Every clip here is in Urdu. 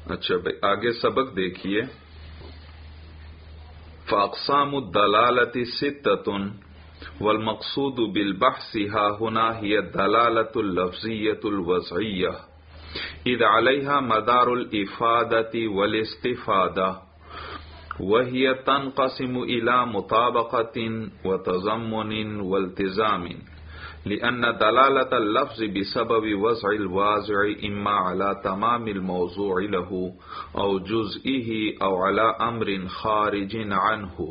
اچھا بھائی آگے سبق دیکھیے. فاقسام الدلالۃ ستۃ والمقصود بالبحث ها هنا هي الدلالة اللفظية الوضعية إذ عليها مدار الإفادة والاستفادة وهي تنقسم إلى مطابقة وتضمن والتزام لأن دلالة اللفظ بسبب وضع الواضع إما على تمام الموضوع له أو جزئه أو على أمر خارج عنه.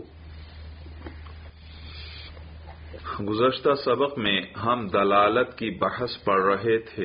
گزشتہ سبق میں ہم دلالت کی بحث پڑھ رہے تھے.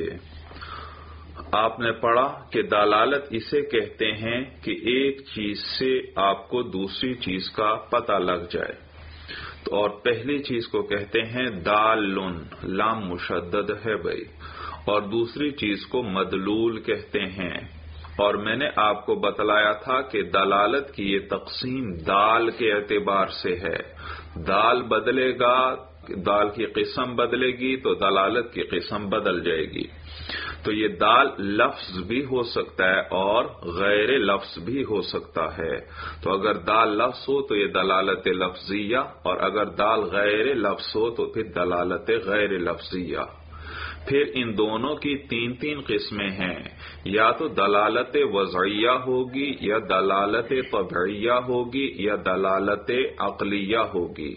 آپ نے پڑھا کہ دلالت اسے کہتے ہیں کہ ایک چیز سے آپ کو دوسری چیز کا پتہ لگ جائے. اور پہلی چیز کو کہتے ہیں دالن، لام مشدد ہے بھائی، اور دوسری چیز کو مدلول کہتے ہیں. اور میں نے آپ کو بتلایا تھا کہ دلالت کی یہ تقسیم دال کے اعتبار سے ہے. دال بدلے گا، دال کی قسم بدلے گی تو دلالت کی قسم بدل جائے گی. تو یہ دال لفظ بھی ہو سکتا ہے اور غیر لفظ بھی ہو سکتا ہے. تو اگر دال لفظ ہو تو یہ دلالت لفظیہ، اور اگر دال غیر لفظ ہو تو پھر دلالت غیر لفظیہ. پھر ان دونوں کی تین قسمیں ہیں، یا تو دلالت وضعیہ ہوگی، یا دلالت طبعیہ ہوگی، یا دلالت عقلیہ ہوگی.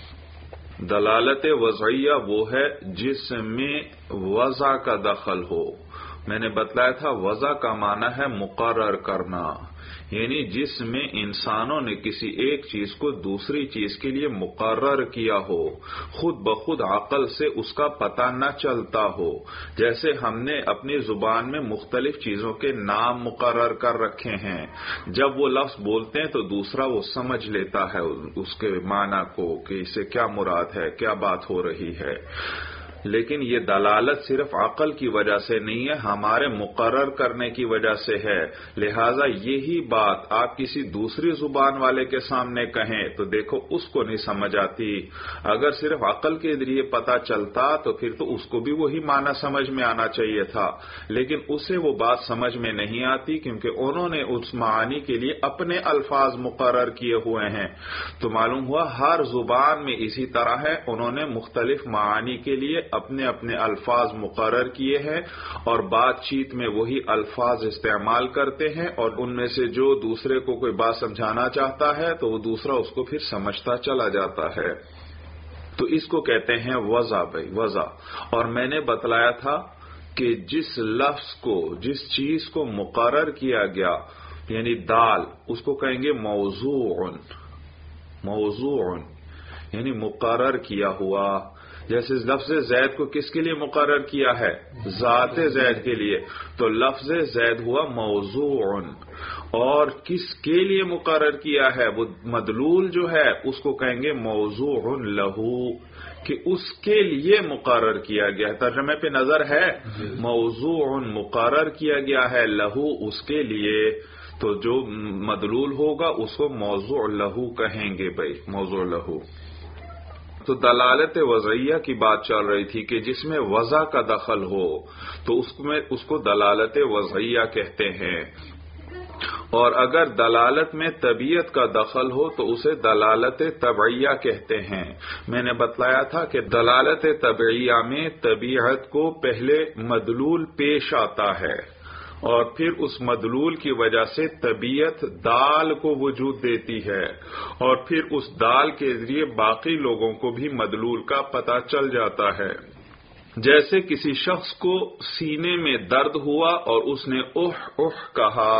دلالت وضعیہ وہ ہے جس میں وضع کا دخل ہو. میں نے بتلایا تھا وضع کا معنی ہے مقرر کرنا، یعنی جس میں انسانوں نے کسی ایک چیز کو دوسری چیز کے لیے مقرر کیا ہو، خود بخود عقل سے اس کا پتہ نہ چلتا ہو. جیسے ہم نے اپنی زبان میں مختلف چیزوں کے نام مقرر کر رکھے ہیں، جب وہ لفظ بولتے ہیں تو دوسرا وہ سمجھ لیتا ہے اس کے معنی کو کہ اسے کیا مراد ہے، کیا بات ہو رہی ہے. لیکن یہ دلالت صرف عقل کی وجہ سے نہیں ہے، ہمارے مقرر کرنے کی وجہ سے ہے. لہٰذا یہی بات آپ کسی دوسری زبان والے کے سامنے کہیں تو دیکھو اس کو نہیں سمجھ آتی. اگر صرف عقل کے ذریعے پتہ چلتا تو پھر تو اس کو بھی وہی معنی سمجھ میں آنا چاہیے تھا، لیکن اسے وہ بات سمجھ میں نہیں آتی کیونکہ انہوں نے اس معنی کے لیے اپنے الفاظ مقرر کیے ہوئے ہیں. تو معلوم ہوا ہر زبان میں اسی طرح ہے، انہوں نے مختلف معانی کے لیے اپنے اپنے الفاظ مقرر کیے ہیں اور بات چیت میں وہی الفاظ استعمال کرتے ہیں، اور ان میں سے جو دوسرے کو کوئی بات سمجھانا چاہتا ہے تو وہ دوسرا اس کو پھر سمجھتا چلا جاتا ہے. تو اس کو کہتے ہیں وضع بھائی، وضع. اور میں نے بتلایا تھا کہ جس لفظ کو، جس چیز کو مقرر کیا گیا یعنی دال، اس کو کہیں گے موضوع. موضوع یعنی مقرر کیا ہوا. جیسے لفظ زید کو کس کے لیے مقرر کیا ہے؟ ذات زید کے لیے. تو لفظ زید ہوا موضوع. اور کس کے لیے مقرر کیا ہے؟ وہ مدلول جو ہے اس کو کہیں گے موضوع لہو، کہ اس کے لیے مقرر کیا گیا. ترجمے پہ نظر ہے، موضوع مقرر کیا گیا ہے، لہو اس کے لیے. تو جو مدلول ہوگا اس کو موضوع لہو کہیں گے بھائی، موضوع لہو. تو دلالت وضعیہ کی بات چل رہی تھی کہ جس میں وضع کا دخل ہو تو اس کو دلالت وضعیہ کہتے ہیں. اور اگر دلالت میں طبیعت کا دخل ہو تو اسے دلالت طبعیہ کہتے ہیں. میں نے بتلایا تھا کہ دلالت طبعیہ میں طبیعت کو پہلے مدلول پیش آتا ہے اور پھر اس مدلول کی وجہ سے طبیعت دال کو وجود دیتی ہے، اور پھر اس دال کے ذریعے باقی لوگوں کو بھی مدلول کا پتہ چل جاتا ہے. جیسے کسی شخص کو سینے میں درد ہوا اور اس نے اوہ اوہ کہا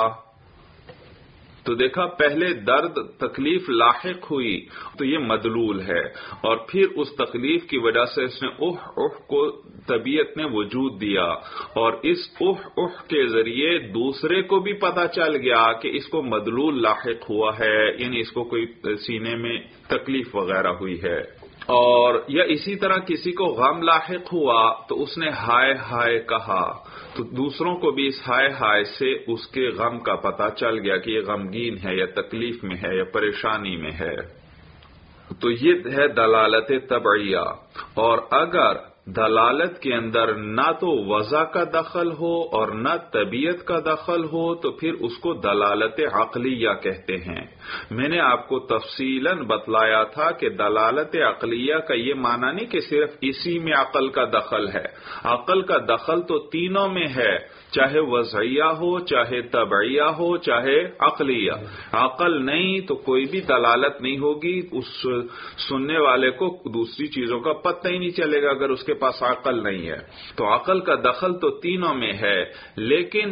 تو دیکھا پہلے درد تکلیف لاحق ہوئی تو یہ مدلول ہے، اور پھر اس تکلیف کی وجہ سے اس نے اوہ اوہ کو طبیعت نے وجود دیا، اور اس اوہ اوہ کے ذریعے دوسرے کو بھی پتہ چل گیا کہ اس کو مدلول لاحق ہوا ہے، یعنی اس کو کوئی سینے میں تکلیف وغیرہ ہوئی ہے. اور یا اسی طرح کسی کو غم لاحق ہوا تو اس نے ہائے ہائے کہا تو دوسروں کو بھی اس ہائے ہائے سے اس کے غم کا پتہ چل گیا کہ یہ غمگین ہے یا تکلیف میں ہے یا پریشانی میں ہے. تو یہ ہے دلالت طبعیہ. اور اگر دلالت کے اندر نہ تو وضع کا دخل ہو اور نہ طبیعت کا دخل ہو تو پھر اس کو دلالت عقلیہ کہتے ہیں۔ میں نے آپ کو تفصیلاً بتلایا تھا کہ دلالت عقلیہ کا یہ معنی نہیں کہ صرف اسی میں عقل کا دخل ہے، عقل کا دخل تو تینوں میں ہے، چاہے وضعیہ ہو، چاہے طبعیہ ہو، چاہے عقلیہ۔ عقل نہیں تو کوئی بھی دلالت نہیں ہوگی، اس سننے والے کو دوسری چیزوں کا پتہ ہی نہیں چلے گا اگر اس کے پاس عقل نہیں ہے۔ تو عقل کا دخل تو تینوں میں ہے، لیکن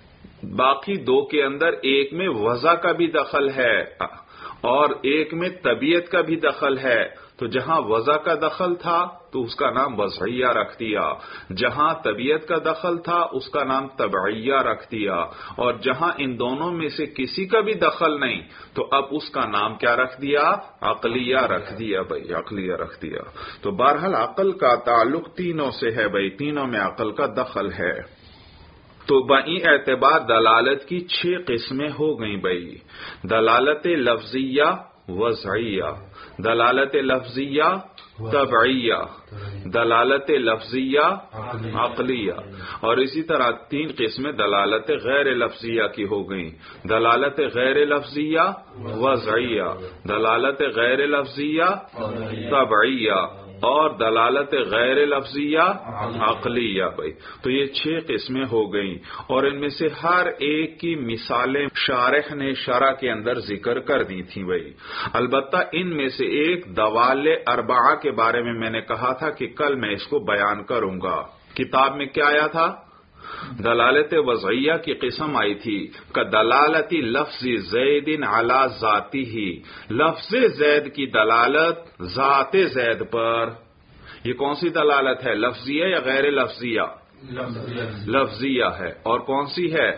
باقی دو کے اندر ایک میں وضع کا بھی دخل ہے اور ایک میں طبیعت کا بھی دخل ہے۔ تو جہاں وضع کا دخل تھا تو اس کا نام وضعیہ رکھ دیا، جہاں طبیعت کا دخل تھا اس کا نام طبعیہ رکھ دیا، اور جہاں ان دونوں میں سے کسی کا بھی دخل نہیں تو اب اس کا نام کیا رکھ دیا؟ عقلیہ رکھ دیا بھائی، عقلیہ رکھ دیا۔ تو بہرحال عقل کا تعلق تینوں سے ہے بھائی، تینوں میں عقل کا دخل ہے۔ تو بئی اعتبار دلالت کی 6 قسمیں ہو گئیں بھائی، دلالت لفظیہ وضعیہ، دلالت لفظیہ طبعیہ، دلالت لفظیہ عقلیہ، اور اسی طرح 3 قسمیں دلالت غیر لفظیہ کی ہو گئیں، دلالت غیر لفظیہ وضعیہ، دلالت غیر لفظیہ طبعیہ، اور دلالت غیر لفظیہ عقلیہ بھائی۔ تو یہ 6 قسمیں ہو گئیں، اور ان میں سے ہر ایک کی مثالیں شارح نے شرح کے اندر ذکر کر دی تھیں بھائی۔ البتہ ان میں سے ایک دوال اربعہ کے بارے میں نے کہا تھا کہ کل میں اس کو بیان کروں گا۔ کتاب میں کیا آیا تھا؟ دلالت وضعیہ کی قسم آئی تھی کہ دلالت لفظ زید علی ذاتی ہی، لفظ زید کی دلالت ذات زید پر۔ یہ کون سی دلالت ہے، لفظیہ یا غیر لفظیہ؟ لفظیہ ہے۔ اور کون سی ہے؟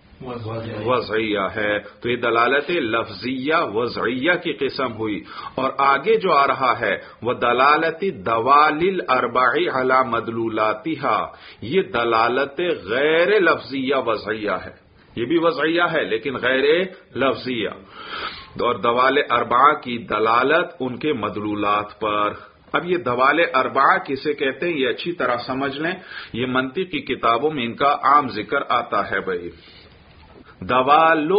وضعیہ ہے۔ تو یہ دلالت لفظیہ وضعیہ کی قسم ہوئی، اور آگے جو آ رہا ہے وہ دلالت دوال الاربع علی مدلولاتها، یہ دلالت غیر لفظیہ وضعیہ ہے۔ یہ بھی وضعیہ ہے لیکن غیر لفظیہ، اور دوال اربعہ کی دلالت ان کے مدلولات پر۔ اب یہ دوال اربعہ کسے کہتے ہیں یہ اچھی طرح سمجھ لیں، یہ منطق کی کتابوں میں ان کا عام ذکر آتا ہے بھائی۔ دوالو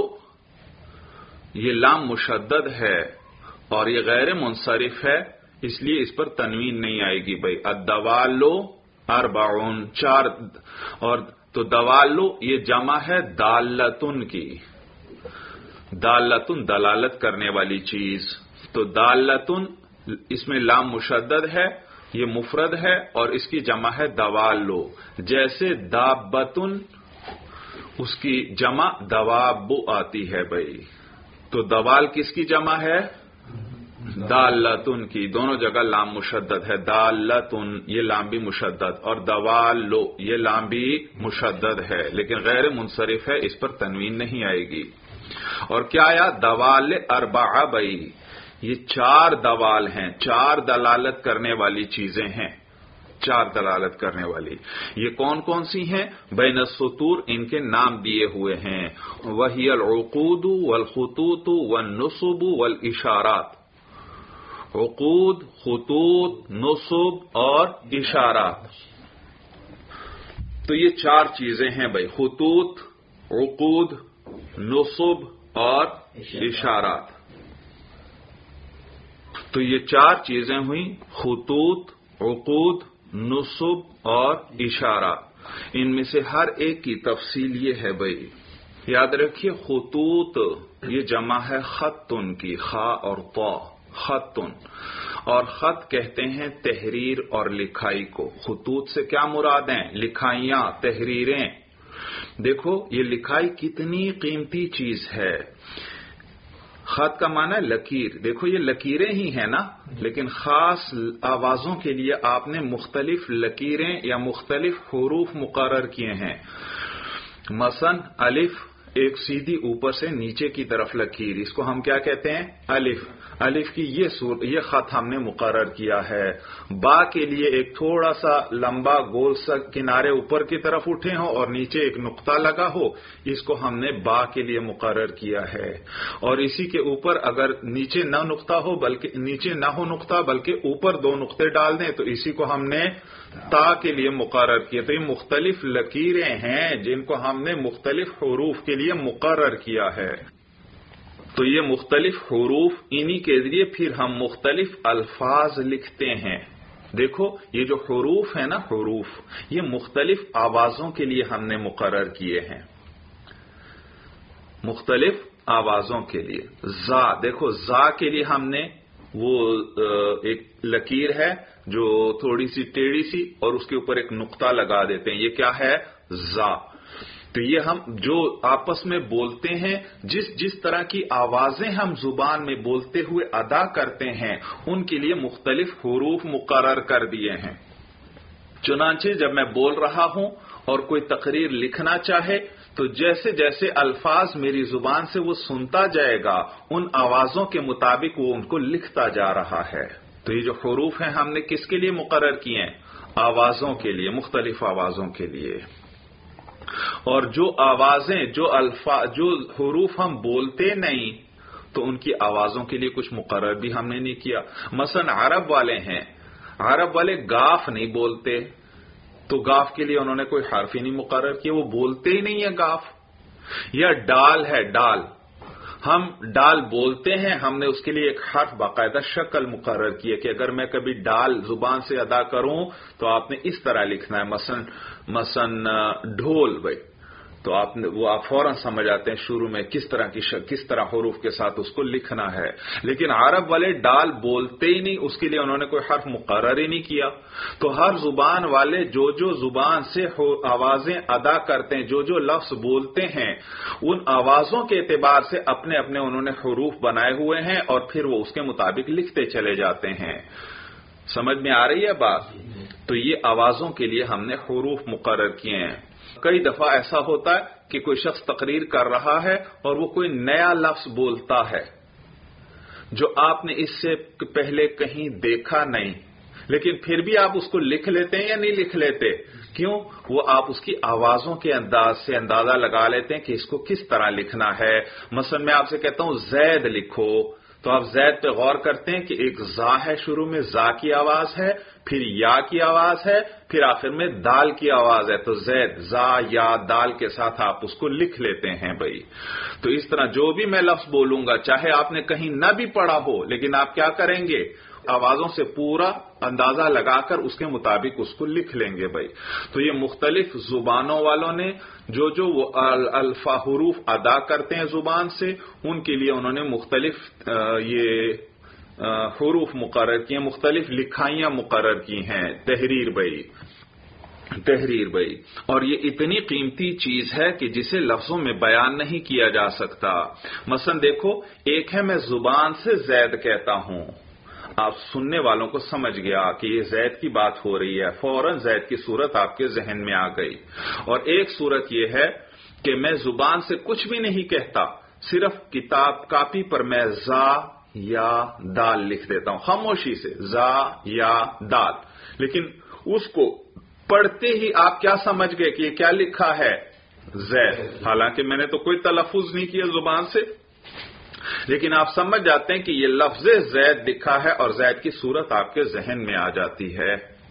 یہ لام مشدد ہے اور یہ غیر منصرف ہے، اس لیے اس پر تنوین نہیں آئے گی بھائی۔ الدوالو اربعون، 4، اور تو دوالو یہ جمع ہے دالتن کی، دالتن دلالت کرنے والی چیز، تو دالتن اس میں لام مشدد ہے، یہ مفرد ہے، اور اس کی جمع ہے دوالو، جیسے دابتن اس کی جمع دواب آتی ہے بھائی۔ تو دوال کس کی جمع ہے؟ دالتن کی، دونوں جگہ لام مشدد ہے، دالتن یہ لام بھی مشدد، اور دوالو یہ لام بھی مشدد ہے لیکن غیر منصرف ہے، اس پر تنوین نہیں آئے گی۔ اور کیا آیا؟ دوال اربعہ بھائی، یہ 4 دوال ہیں، 4 دلالت کرنے والی چیزیں ہیں، 4 دلالت کرنے والی۔ یہ کون کون سی ہیں؟ بین السطور ان کے نام دیے ہوئے ہیں، وہی العقود والخطوط والنصب والاشارات، عقود، خطوط، نصب اور اشارات۔ تو یہ 4 چیزیں ہیں بھائی، خطوط، عقود، نصب اور اشارات۔ تو یہ 4 چیزیں ہوئیں، خطوط، عقود، نصب اور اشارات۔ ان میں سے ہر ایک کی تفصیل یہ ہے بھائی، یاد رکھیے خطوط یہ جمع ہے خطن کی، خا اور طا، خطن، اور خط کہتے ہیں تحریر اور لکھائی کو۔ خطوط سے کیا مراد ہیں؟ لکھائیاں، تحریریں۔ دیکھو یہ لکھائی کتنی قیمتی چیز ہے۔ خط کا معنی ہے لکیر، دیکھو یہ لکیریں ہی ہیں نا، لیکن خاص آوازوں کے لیے آپ نے مختلف لکیریں یا مختلف حروف مقرر کیے ہیں۔ مثلا الف ایک سیدھی اوپر سے نیچے کی طرف لکیر، اس کو ہم کیا کہتے ہیں؟ الف۔ الف کی یہ خط ہم نے مقرر کیا ہے۔ با کے لیے ایک تھوڑا سا لمبا گول سا کنارے اوپر کی طرف اٹھے ہوں اور نیچے ایک نقطہ لگا ہو، اس کو ہم نے با کے لیے مقرر کیا ہے۔ اور اسی کے اوپر اگر نیچے نہ ہو نقطہ بلکہ اوپر 2 نقطے ڈال دیں تو اسی کو ہم نے تا کے لیے مقرر کیے. تو یہ مختلف لکیریں ہیں جن کو ہم نے مختلف حروف کے لیے مقرر کیا ہے. تو یہ مختلف حروف، انہی کے ذریعے پھر ہم مختلف الفاظ لکھتے ہیں. دیکھو یہ جو حروف ہیں نا، حروف یہ مختلف آوازوں کے لیے ہم نے مقرر کیے ہیں، مختلف آوازوں کے لیے. زا، دیکھو زا کے لیے ہم نے وہ ایک لکیر ہے جو تھوڑی سی ٹیڑھی سی اور اس کے اوپر ایک نقطہ لگا دیتے ہیں، یہ کیا ہے؟ زا. تو یہ ہم جو آپس میں بولتے ہیں، جس طرح کی آوازیں ہم زبان میں بولتے ہوئے ادا کرتے ہیں، ان کے لیے مختلف حروف مقرر کر دیے ہیں. چنانچہ جب میں بول رہا ہوں اور کوئی تقریر لکھنا چاہے تو جیسے جیسے الفاظ میری زبان سے وہ سنتا جائے گا، ان آوازوں کے مطابق وہ ان کو لکھتا جا رہا ہے. تو یہ جو حروف ہیں ہم نے کس کے لیے مقرر کیے ہیں؟ آوازوں کے لیے، مختلف آوازوں کے لیے. اور جو آوازیں، جو حروف ہم بولتے نہیں تو ان کی آوازوں کے لیے کچھ مقرر بھی ہم نے نہیں کیا. مثلا عرب والے ہیں، عرب والے گاف نہیں بولتے، تو گاف کے لیے انہوں نے کوئی حرف ہی نہیں مقرر کیا، وہ بولتے ہی نہیں ہے گاف. یا ڈال ہے، ڈال ہم ڈال بولتے ہیں، ہم نے اس کے لیے ایک حرف باقاعدہ شکل مقرر کی ہے کہ اگر میں کبھی ڈال زبان سے ادا کروں تو آپ نے اس طرح لکھنا ہے. مثلا ڈھول، بھائی تو آپ فوراً سمجھ آتے ہیں شروع میں کس طرح حروف کے ساتھ اس کو لکھنا ہے. لیکن عرب والے ڈال بولتے ہی نہیں، اس کے لیے انہوں نے کوئی حرف مقرر ہی نہیں کیا. تو ہر زبان والے جو زبان سے آوازیں ادا کرتے ہیں، جو لفظ بولتے ہیں، ان آوازوں کے اعتبار سے اپنے انہوں نے حروف بنائے ہوئے ہیں اور پھر وہ اس کے مطابق لکھتے چلے جاتے ہیں. سمجھ میں آ رہی ہے بات؟ تو یہ آوازوں کے لیے ہم نے حروف مقرر کیے ہیں. کئی دفعہ ایسا ہوتا ہے کہ کوئی شخص تقریر کر رہا ہے اور وہ کوئی نیا لفظ بولتا ہے جو آپ نے اس سے پہلے کہیں دیکھا نہیں، لیکن پھر بھی آپ اس کو لکھ لیتے ہیں یا نہیں لکھ لیتے؟ کیوں؟ وہ آپ اس کی آوازوں کے انداز سے اندازہ لگا لیتے ہیں کہ اس کو کس طرح لکھنا ہے. مثلا میں آپ سے کہتا ہوں زید لکھو، تو آپ زید پہ غور کرتے ہیں کہ ایک زا ہے، شروع میں زا کی آواز ہے، پھر یا کی آواز ہے، پھر آخر میں دال کی آواز ہے. تو زید، زا، یا، دال کے ساتھ آپ اس کو لکھ لیتے ہیں بھائی. تو اس طرح جو بھی میں لفظ بولوں گا، چاہے آپ نے کہیں نہ بھی پڑھا ہو، لیکن آپ کیا کریں گے؟ آوازوں سے پورا اندازہ لگا کر اس کے مطابق اس کو لکھ لیں گے بھائی. تو یہ مختلف زبانوں والوں نے جو وہ حروف ادا کرتے ہیں زبان سے، ان کے لیے انہوں نے مختلف یہ حروف مقرر کیے، مختلف لکھائیاں مقرر کی ہیں. تحریر بھائی، اور یہ اتنی قیمتی چیز ہے کہ جسے لفظوں میں بیان نہیں کیا جا سکتا. مثلا دیکھو، ایک ہے میں زبان سے زید کہتا ہوں، آپ سننے والوں کو سمجھ گیا کہ یہ زید کی بات ہو رہی ہے، فوراً زید کی صورت آپ کے ذہن میں آ گئی. اور ایک صورت یہ ہے کہ میں زبان سے کچھ بھی نہیں کہتا، صرف کتاب کاپی پر میں زا یا دال لکھ دیتا ہوں خاموشی سے، زا یا دال، لیکن اس کو پڑھتے ہی آپ کیا سمجھ گئے کہ یہ کیا لکھا ہے؟ زید. حالانکہ میں نے تو کوئی تلفظ نہیں کیا زبان سے، لیکن آپ سمجھ جاتے ہیں کہ یہ لفظ زید لکھا ہے اور زید کی صورت آپ کے ذہن میں آ جاتی ہے.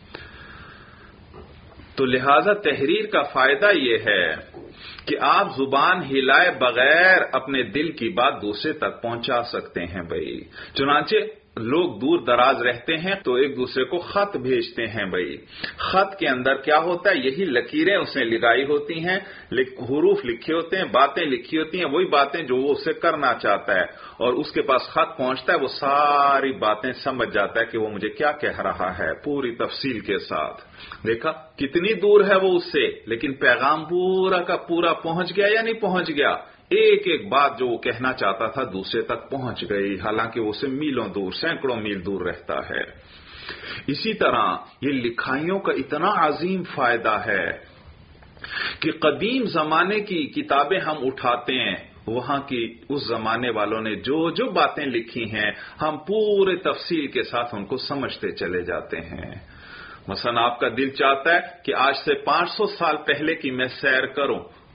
تو لہذا تحریر کا فائدہ یہ ہے کہ آپ زبان ہلائے بغیر اپنے دل کی بات دوسرے تک پہنچا سکتے ہیں بھائی. چنانچہ لوگ دور دراز رہتے ہیں تو ایک دوسرے کو خط بھیجتے ہیں بھائی. خط کے اندر کیا ہوتا ہے؟ یہی لکیریں اس نے لگائی ہوتی ہیں، حروف لکھے ہوتے ہیں، باتیں لکھی ہوتی ہیں، وہی باتیں جو وہ اسے کرنا چاہتا ہے، اور اس کے پاس خط پہنچتا ہے، وہ ساری باتیں سمجھ جاتا ہے کہ وہ مجھے کیا کہہ رہا ہے پوری تفصیل کے ساتھ. دیکھا کتنی دور ہے وہ اس سے، لیکن پیغام پورا کا پورا پہنچ گیا یا نہیں پہنچ گیا؟ ایک ایک بات جو وہ کہنا چاہتا تھا دوسرے تک پہنچ گئی، حالانکہ وہ اسے میلوں دور، سینکڑوں میل دور رہتا ہے. اسی طرح یہ لکھائیوں کا اتنا عظیم فائدہ ہے کہ قدیم زمانے کی کتابیں ہم اٹھاتے ہیں، وہاں کی اس زمانے والوں نے جو باتیں لکھی ہیں، ہم پورے تفصیل کے ساتھ ان کو سمجھتے چلے جاتے ہیں. مثلا آپ کا دل چاہتا ہے کہ آج سے 500 سال پہلے کی میں سیر کروں،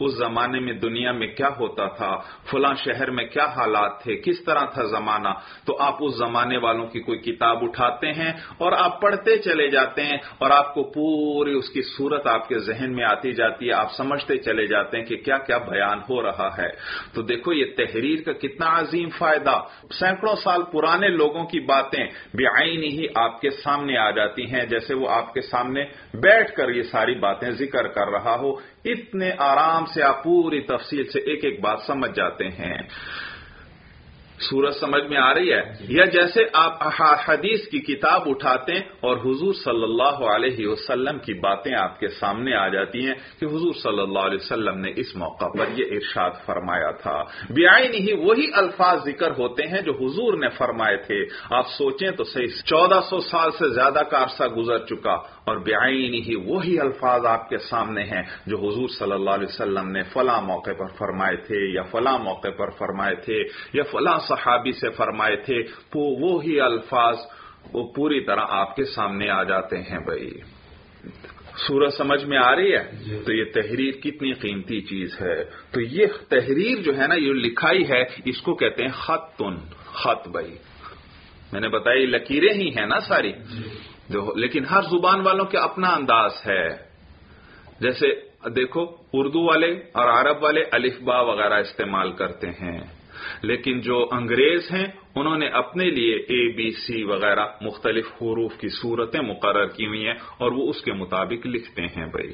اس زمانے میں دنیا میں کیا ہوتا تھا، فلاں شہر میں کیا حالات تھے، کس طرح تھا زمانہ، تو آپ اس زمانے والوں کی کوئی کتاب اٹھاتے ہیں اور آپ پڑھتے چلے جاتے ہیں اور آپ کو پوری اس کی صورت آپ کے ذہن میں آتی جاتی ہے، آپ سمجھتے چلے جاتے ہیں کہ کیا کیا بیان ہو رہا ہے۔ تو دیکھو یہ تحریر کا کتنا عظیم فائدہ، سینکڑوں سال پرانے لوگوں کی باتیں بعین ہی آپ کے سامنے آ جاتی ہیں، جیسے وہ آپ کے سامنے بیٹھ کر یہ ساری باتیں ذکر کر رہا ہو، اتنے آرام سے آپ پوری تفصیل سے ایک ایک بات سمجھ جاتے ہیں۔ سورج سمجھ میں آ رہی ہے؟ یا جیسے آپ حدیث کی کتاب اٹھاتے ہیں اور حضور صلی اللہ علیہ وسلم کی باتیں آپ کے سامنے آ جاتی ہیں کہ حضور صلی اللہ علیہ وسلم نے اس موقع پر یہ ارشاد فرمایا تھا، بعین ہی وہی الفاظ ذکر ہوتے ہیں جو حضور نے فرمائے تھے۔ آپ سوچیں تو صحیح 1400 سال سے زیادہ کا عرصہ گزر چکا اور بعین ہی وہی الفاظ آپ کے سامنے ہیں جو حضور صلی اللہ علیہ وسلم نے فلاں موقع پر فرمائے تھے یا فلاں موقع پر فرمائے تھے یا فلاں صحابی سے فرمائے تھے، وہی الفاظ وہ پوری طرح آپ کے سامنے آ جاتے ہیں۔ بھائی سورج سمجھ میں آ رہی ہے؟ تو یہ تحریر کتنی قیمتی چیز ہے۔ تو یہ تحریر جو ہے نا، یہ لکھائی ہے، اس کو کہتے ہیں خط۔ بھائی میں نے بتایا یہ لکیریں ہی ہیں نا ساری، لیکن ہر زبان والوں کے اپنا انداز ہے۔ جیسے دیکھو اردو والے اور عرب والے الف با وغیرہ استعمال کرتے ہیں، لیکن جو انگریز ہیں انہوں نے اپنے لیے ABC وغیرہ مختلف حروف کی صورتیں مقرر کی ہوئی ہیں اور وہ اس کے مطابق لکھتے ہیں۔ بھائی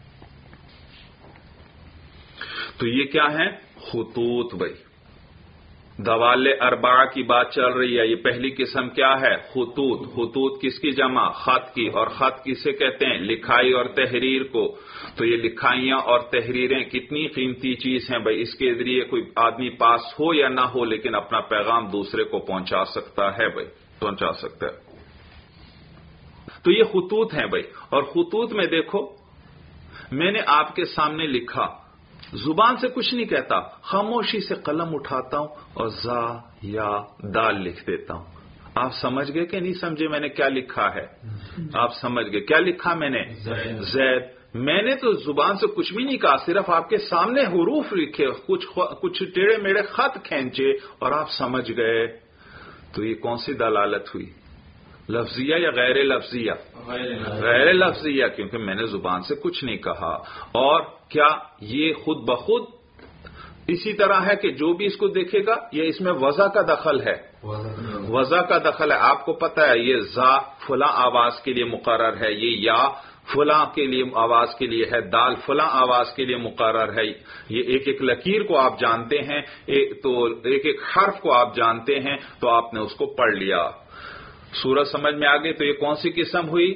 تو یہ کیا ہے؟ خطوط۔ بھائی دوال اربعہ کی بات چل رہی ہے، یہ پہلی قسم کیا ہے؟ خطوط۔ خطوط کس کی جمع؟ خط کی۔ اور خط کسے کہتے ہیں؟ لکھائی اور تحریر کو۔ تو یہ لکھائیاں اور تحریریں کتنی قیمتی چیز ہیں بھائی، اس کے ذریعے کوئی آدمی پاس ہو یا نہ ہو لیکن اپنا پیغام دوسرے کو پہنچا سکتا ہے۔ بھائی پہنچا سکتا ہے۔ تو یہ خطوط ہیں بھائی، اور خطوط میں دیکھو میں نے آپ کے سامنے لکھا، زبان سے کچھ نہیں کہتا، خاموشی سے قلم اٹھاتا ہوں اور زا یا دال لکھ دیتا ہوں۔ آپ سمجھ گئے کہ نہیں سمجھے میں نے کیا لکھا ہے؟ آپ سمجھ گئے کیا لکھا میں نے؟ زید۔ میں نے تو زبان سے کچھ بھی نہیں کہا، صرف آپ کے سامنے حروف لکھے، کچھ ٹیڑے میڑے خط کھینچے اور آپ سمجھ گئے۔ تو یہ کون سی دلالت ہوئی؟ لفظیہ یا غیر لفظیہ؟ غیر لفظیہ، کیونکہ میں نے زبان سے کچھ نہیں کہا۔ اور کیا یہ خود بخود اسی طرح ہے کہ جو بھی اس کو دیکھے گا یہ اس میں وضع کا دخل ہے، وضع کا دخل ہے۔ آپ کو پتہ ہے یہ زا فلاں آواز کے لیے مقرر ہے، یہ یا فلاں کے لیے آواز کے لیے ہے، دال فلاں آواز کے لیے مقرر ہے۔ یہ ایک ایک لکیر کو آپ جانتے ہیں، تو ایک ایک حرف کو آپ جانتے ہیں، تو آپ نے اس کو پڑھ لیا۔ سورج سمجھ میں آ گئی؟ تو یہ کون سی قسم ہوئی؟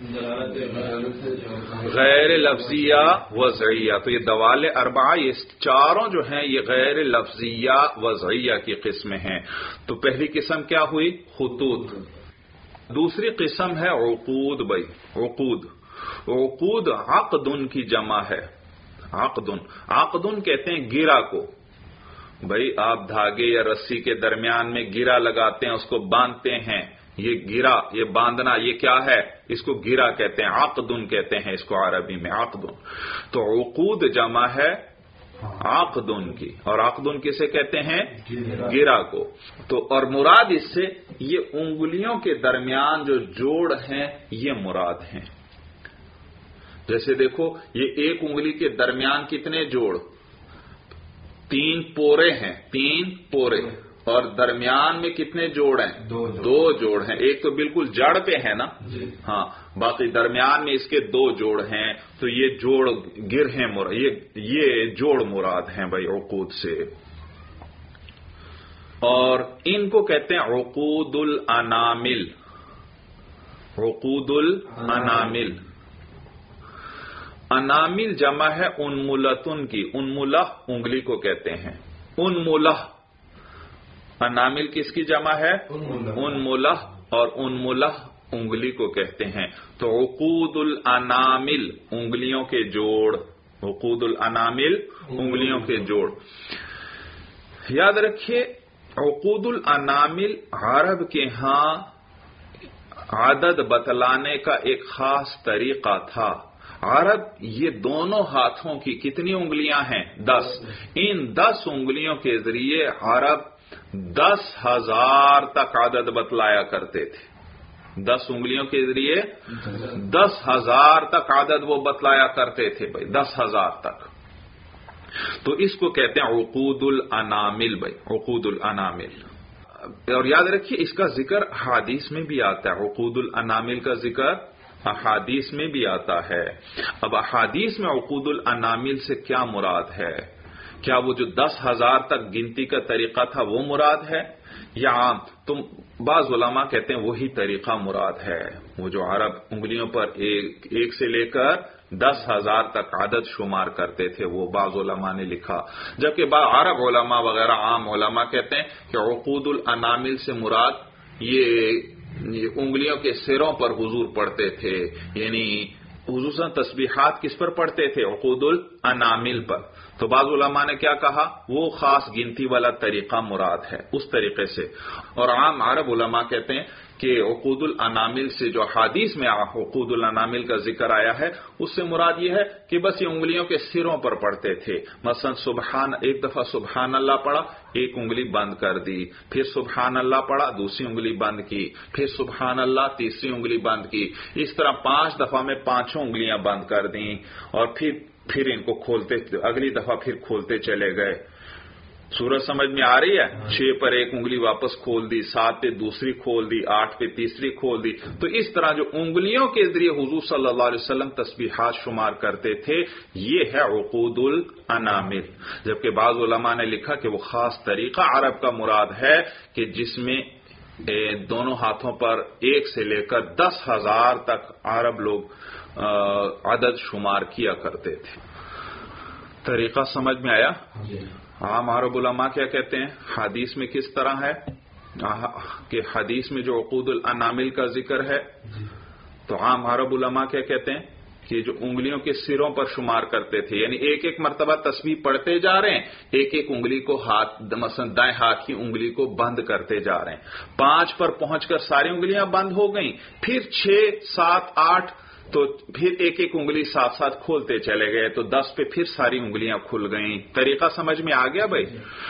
غیر لفظیہ وضعیہ۔ تو یہ دوال اربعہ یہ چاروں جو ہیں یہ غیر لفظیہ وضعیہ کی قسمیں ہیں۔ تو پہلی قسم کیا ہوئی؟ خطوط۔ دوسری قسم ہے عقود۔ بھائی عقود عقدن کی جمع ہے، عقدن کہتے ہیں گرہ کو۔ بھائی آپ دھاگے یا رسی کے درمیان میں گرہ لگاتے ہیں، اس کو باندھتے ہیں، یہ گرہ، یہ باندھنا، یہ کیا ہے؟ اس کو گرہ کہتے ہیں، عقدن کہتے ہیں اس کو عربی میں، عقدن۔ تو عقود جمع ہے عقدن کی، اور عقدن کسے کہتے ہیں؟ گرہ کو۔ تو اور مراد اس سے یہ انگلیوں کے درمیان جو جوڑ ہیں یہ مراد ہیں۔ جیسے دیکھو یہ ایک انگلی کے درمیان کتنے جوڑ؟ 3 پورے ہیں، 3 پورے، اور درمیان میں کتنے جوڑ ہیں؟ 2 جوڑ ہیں۔ ایک تو بالکل جڑ پہ ہے نا، ہاں، باقی درمیان میں اس کے 2 جوڑ ہیں، تو یہ جوڑ گر ہیں، یہ جوڑ مراد ہیں بھائی عقود سے۔ اور ان کو کہتے ہیں عقود الانامل۔ عقود الانامل، انامل جمع ہے انملتن کی، انملہ انگلی کو کہتے ہیں، انملہ۔ انامل کس کی جمع ہے؟ انملہ، اور انملہ انگلی کو کہتے ہیں۔ تو عقود الانامل انگلیوں کے جوڑ، عقود الانامل انگلیوں کے جوڑ۔ یاد رکھیے عقود الانامل عرب کے ہاں عدد بتلانے کا ایک خاص طریقہ تھا۔ عرب یہ دونوں ہاتھوں کی کتنی انگلیاں ہیں؟ 10. ان 10 انگلیوں کے ذریعے عرب 10,000 تک عدد بتلایا کرتے تھے. 10 انگلیوں کے ذریعے 10,000 تک عدد وہ بتلایا کرتے تھے بھائی، 10,000 تک. تو اس کو کہتے ہیں عقود الانامل بھائی، عقود الانامل. اور یاد رکھیے اس کا ذکر حدیث میں بھی آتا ہے، عقود الانامل کا ذکر احادیث میں بھی آتا ہے. اب احادیث میں عقود الانامل سے کیا مراد ہے؟ کیا وہ جو 10,000 تک گنتی کا طریقہ تھا وہ مراد ہے یا عام؟ تو بعض علماء کہتے ہیں وہی طریقہ مراد ہے، وہ جو عرب انگلیوں پر ایک سے لے کر 10,000 تک عدد شمار کرتے تھے وہ بعض علماء نے لکھا. جبکہ عرب علماء وغیرہ عام علماء کہتے ہیں کہ عقود الانامل سے مراد یہ انگلیوں کے سروں پر حضور پڑھتے تھے، یعنی خصوصاً تسبیحات کس پر پڑھتے تھے؟ عقود الانامل پر. تو بعض علماء نے کیا کہا؟ وہ خاص گنتی والا طریقہ مراد ہے، اس طریقے سے. اور عام عرب علماء کہتے ہیں کہ عقود الانامل سے جو حدیث میں عقود الانامل کا ذکر آیا ہے اس سے مراد یہ ہے کہ بس یہ انگلیوں کے سروں پر پڑھتے تھے. مثلا ایک دفعہ سبحان اللہ پڑھا، ایک انگلی بند کر دی، پھر سبحان اللہ پڑھا، دوسری انگلی بند کی، پھر سبحان اللہ، تیسری انگلی بند کی. اس طرح 5 دفعہ میں 5 انگلیاں بند کر دیں اور پھر ان کو کھولتے، اگلی دفعہ پھر کھولتے چلے گئے. سورج سمجھ میں آ رہی ہے؟ 6 پر ایک انگلی واپس کھول دی، 7 پہ دوسری کھول دی، 8 پہ تیسری کھول دی. تو اس طرح جو انگلیوں کے ذریعے حضور صلی اللہ علیہ وسلم تسبیحات شمار کرتے تھے یہ ہے عقود الانامل. جبکہ بعض علماء نے لکھا کہ وہ خاص طریقہ عرب کا مراد ہے کہ جس میں دونوں ہاتھوں پر 1 سے لے کر 10,000 تک عرب لوگ عدد شمار کیا کرتے تھے. طریقہ سمجھ میں آیا؟ عام عرب علماء کیا کہتے ہیں؟ حدیث میں کس طرح ہے کہ حدیث میں جو عقود الانامل کا ذکر ہے تو عام عرب علماء کیا کہتے ہیں کہ جو انگلیوں کے سروں پر شمار کرتے تھے، یعنی ایک ایک مرتبہ تسبیح پڑھتے جا رہے ہیں، ایک ایک انگلی کو مثلا دائیں ہاتھ کی انگلی کو بند کرتے جا رہے ہیں. 5 پر پہنچ کر ساری انگلیاں بند ہو گئیں، پھر 6، 7، 8 تو پھر ایک ایک انگلی ساتھ ساتھ کھولتے چلے گئے تو 10 پہ پھر ساری انگلیاں کھل گئیں. طریقہ سمجھ میں آ گیا بھائی؟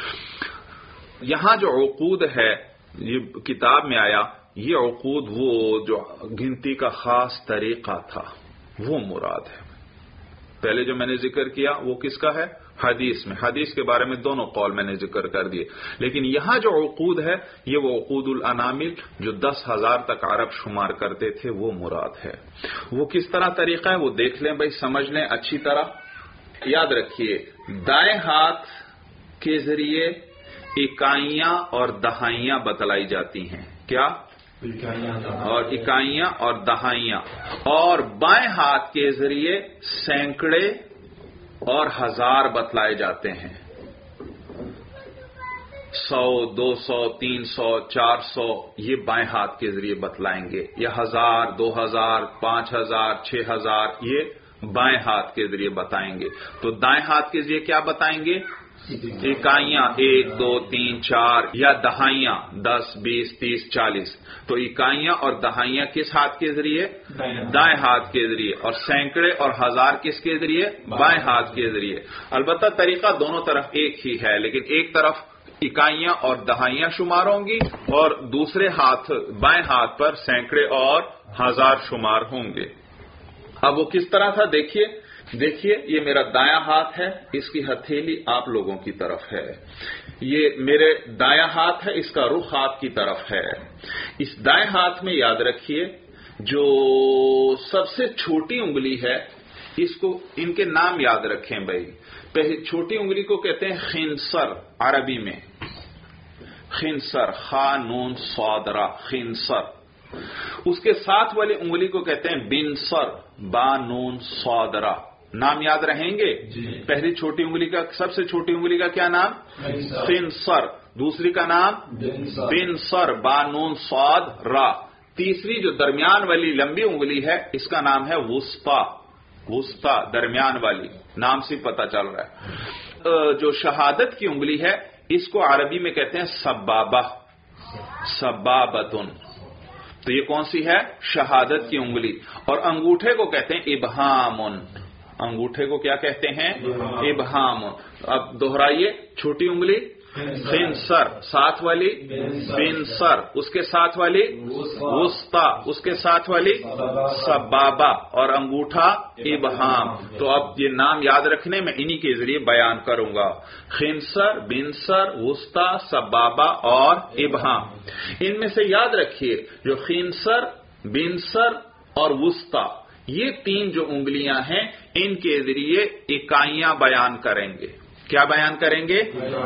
یہاں جو عقود ہے یہ کتاب میں آیا، یہ عقود وہ جو گنتی کا خاص طریقہ تھا وہ مراد ہے. پہلے جو میں نے ذکر کیا وہ کس کا ہے؟ حدیث میں. حدیث کے بارے میں دونوں قول میں نے ذکر کر دیے، لیکن یہاں جو عقود ہے یہ وہ عقود الانامل جو 10,000 تک عرب شمار کرتے تھے وہ مراد ہے. وہ کس طرح طریقہ ہے وہ دیکھ لیں بھائی، سمجھ لیں اچھی طرح. یاد رکھیے دائیں ہاتھ کے ذریعے اکائیاں اور دہائیاں بتلائی جاتی ہیں. کیا؟ اور اکائیاں اور دہائیاں. اور بائیں ہاتھ کے ذریعے سینکڑے اور ہزار بتلائے جاتے ہیں. 100، 200، 300، 400 یہ بائیں ہاتھ کے ذریعے بتلائیں گے، یا 1000، 2000، 5000، 6000 یہ بائیں ہاتھ کے ذریعے بتائیں گے. تو دائیں ہاتھ کے ذریعے کیا بتائیں گے؟ اکائیاں 1، 2، 3، 4 یا دہائیاں 10، 20، 30، 40. تو اکائیاں اور دہائیاں کس ہاتھ کے ذریعے؟ دائیں ہاتھ کے ذریعے. اور سینکڑے اور ہزار کس کے ذریعے؟ بائیں ہاتھ کے ذریعے. البتہ طریقہ دونوں طرف ایک ہی ہے، لیکن ایک طرف اکائیاں اور دہائیاں شمار ہوں گی اور دوسرے ہاتھ بائیں ہاتھ پر سینکڑے اور ہزار شمار ہوں گے. اب وہ کس طرح تھا دیکھیے یہ میرا دایاں ہاتھ ہے، اس کی ہتھیلی آپ لوگوں کی طرف ہے. یہ میرے دایاں ہاتھ ہے، اس کا رخ آپ کی طرف ہے. اس دائیں ہاتھ میں یاد رکھیے جو سب سے چھوٹی انگلی ہے، اس کو ان کے نام یاد رکھیں بھائی. پہلی چھوٹی انگلی کو کہتے ہیں خنصر عربی میں. خنصر، خا نون صاد را، خنصر. اس کے ساتھ والی انگلی کو کہتے ہیں بنصر، با نون صاد را. نام یاد رہیں گے؟ پہلی چھوٹی انگلی کا، سب سے چھوٹی انگلی کا کیا نام؟ خنصر. دوسری کا نام بنصر، با نون صاد را. تیسری جو درمیان والی لمبی انگلی ہے اس کا نام ہے وسطی. وسطی درمیان والی، نام سے پتہ چل رہا ہے. جو شہادت کی انگلی ہے اس کو عربی میں کہتے ہیں سبابہ، سبابتن. تو تو یہ کون سی ہے؟ شہادت کی انگلی. اور انگوٹھے کو کہتے ہیں ابہامن. انگوٹھے کو کیا کہتے ہیں؟ ابہام. اب دوہرائیے. چھوٹی انگلی خنصر، ساتھ والی بنصر، اس کے ساتھ والی وسطی، اس کے ساتھ والی سبابہ، اور انگوٹھا ابہام. تو اب یہ نام یاد رکھنے میں انہی کے ذریعے بیان کروں گا. خنصر، بنصر، وسطی، سبابہ اور ابہام. ان میں سے یاد رکھیے جو خنصر، بنصر اور وسطی، یہ تین جو انگلیاں ہیں ان کے ذریعے اکائیاں بیان کریں گے. کیا بیان کریں گے؟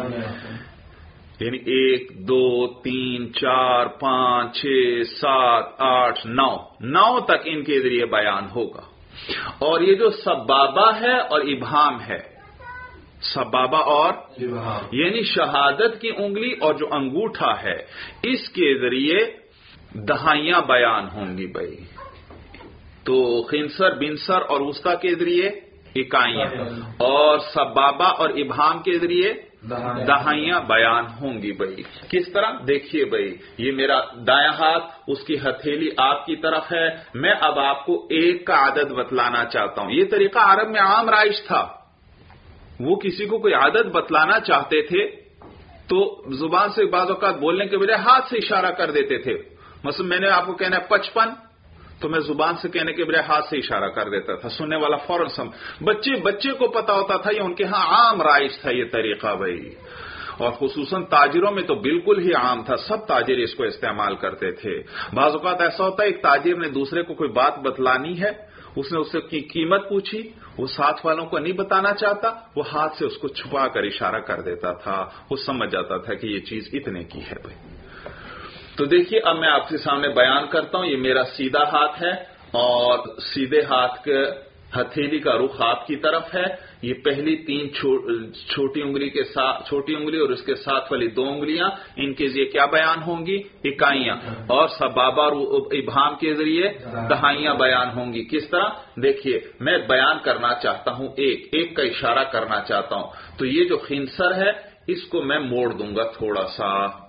یعنی 1 2 3 4 5 6 7 8 9 تک ان کے ذریعے بیان ہوگا. اور یہ جو سبابہ ہے اور ابہام ہے، سبابہ اور یعنی شہادت کی انگلی اور جو انگوٹھا ہے، اس کے ذریعے دہائیاں بیان ہوں گی بھائی. تو خنصر، بنصر اور وسطی کے ذریعے اکائیاں، اور سبابہ اور ابہام کے ذریعے دہائیاں بیان ہوں گی بھائی. کس طرح؟ دیکھیے بھائی، یہ میرا دایاں ہاتھ، اس کی ہتھیلی آپ کی طرف ہے. میں اب آپ کو 1 کا عدد بتلانا چاہتا ہوں. یہ طریقہ عرب میں عام رائج تھا. وہ کسی کو کوئی عدد بتلانا چاہتے تھے تو زبان سے بعض اوقات بولنے کے بجائے ہاتھ سے اشارہ کر دیتے تھے. مثلا میں نے آپ کو کہنا ہے 55، تو میں زبان سے کہنے کے بجائے ہاتھ سے اشارہ کر دیتا تھا. سننے والا فوراً بچے کو پتا ہوتا تھا. یہ ان کے ہاں عام رائج تھا یہ طریقہ بھائی. اور خصوصاً تاجروں میں تو بالکل ہی عام تھا. سب تاجر اس کو استعمال کرتے تھے. بعض اوقات ایسا ہوتا ہے ایک تاجر نے دوسرے کو کوئی بات بتلانی ہے، اس نے اس سے کی قیمت پوچھی، وہ ساتھ والوں کو نہیں بتانا چاہتا، وہ ہاتھ سے اس کو چھپا کر اشارہ کر دیتا تھا. وہ سمجھ جاتا تھا کہ یہ چیز اتنے کی ہے بھائی. تو دیکھیے اب میں آپ کے سامنے بیان کرتا ہوں. یہ میرا سیدھا ہاتھ ہے اور سیدھے ہاتھ کے ہتھیلی کا رخ آپ کی طرف ہے. یہ پہلی 3 چھوٹی انگلی کے ساتھ، چھوٹی انگلی اور اس کے ساتھ والی 2 انگلیاں، ان کے ذریعے کیا بیان ہوں گی؟ اکائیاں. اور سبابہ اور ابہام کے ذریعے دہائیاں بیان ہوں گی. کس طرح؟ دیکھیے میں بیان کرنا چاہتا ہوں، ایک کا اشارہ کرنا چاہتا ہوں. تو یہ جو خنصر ہے اس کو میں موڑ دوں گا تھوڑا سا.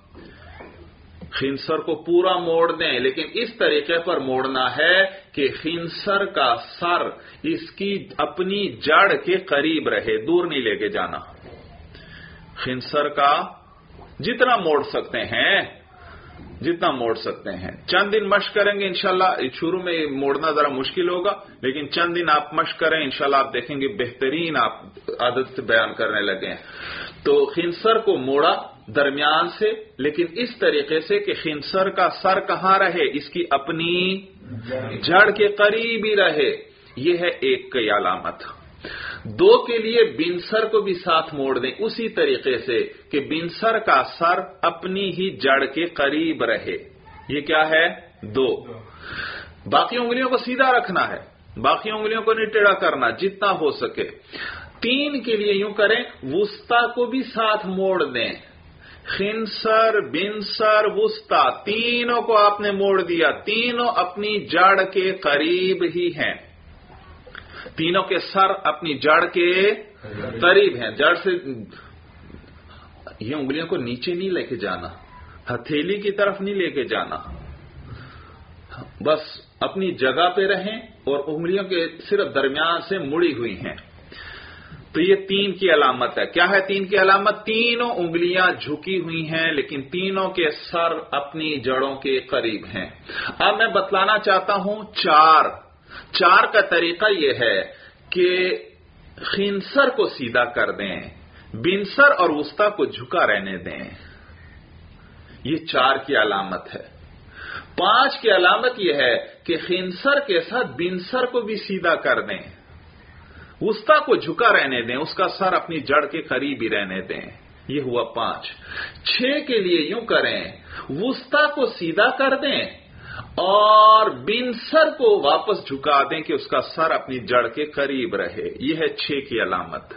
خنصر کو پورا موڑ دیں، لیکن اس طریقے پر موڑنا ہے کہ خنصر کا سر اس کی اپنی جڑ کے قریب رہے، دور نہیں لے کے جانا. خنصر کا جتنا موڑ سکتے ہیں، جتنا موڑ سکتے ہیں. چند دن مشق کریں گے انشاءاللہ. شروع میں موڑنا ذرا مشکل ہوگا، لیکن چند دن آپ مشق کریں انشاءاللہ آپ دیکھیں گے بہترین آپ عادت سے بیان کرنے لگے ہیں. تو خنصر کو موڑا درمیان سے، لیکن اس طریقے سے کہ خنصر کا سر کہاں رہے؟ اس کی اپنی جڑ کے قریب ہی رہے. یہ ہے 1 کی علامت. 2 کے لیے بنصر کو بھی ساتھ موڑ دیں اسی طریقے سے کہ بنصر کا سر اپنی ہی جڑ کے قریب رہے. یہ کیا ہے؟ 2. باقی انگلیوں کو سیدھا رکھنا ہے، باقی انگلیوں کو نہیں ٹیڑھا کرنا جتنا ہو سکے. 3 کے لیے یوں کریں، وسطی کو بھی ساتھ موڑ دیں. خنصر، بنصر، وسطی، تینوں کو آپ نے موڑ دیا. تینوں اپنی جڑ کے قریب ہی ہیں. تینوں کے سر اپنی جڑ کے قریب ہیں. جڑ سے یہ انگلیوں کو نیچے نہیں لے کے جانا، ہتھیلی کی طرف نہیں لے کے جانا، بس اپنی جگہ پہ رہیں اور انگلیوں کے صرف درمیان سے مڑی ہوئی ہیں. تو یہ 3 کی علامت ہے. کیا ہے 3 کی علامت؟ تینوں انگلیاں جھکی ہوئی ہیں لیکن تینوں کے سر اپنی جڑوں کے قریب ہیں. اب میں بتلانا چاہتا ہوں 4 کا طریقہ یہ ہے کہ خنصر کو سیدھا کر دیں، بنصر اور وسطی کو جھکا رہنے دیں. یہ 4 کی علامت ہے. 5 کی علامت یہ ہے کہ خنصر کے ساتھ بنصر کو بھی سیدھا کر دیں، وسطی کو جھکا رہنے دیں، اس کا سر اپنی جڑ کے قریب ہی رہنے دیں. یہ ہوا 5. 6 کے لیے یوں کریں، وسطی کو سیدھا کر دیں اور بنصر کو واپس جھکا دیں کہ اس کا سر اپنی جڑ کے قریب رہے. یہ ہے 6 کی علامت.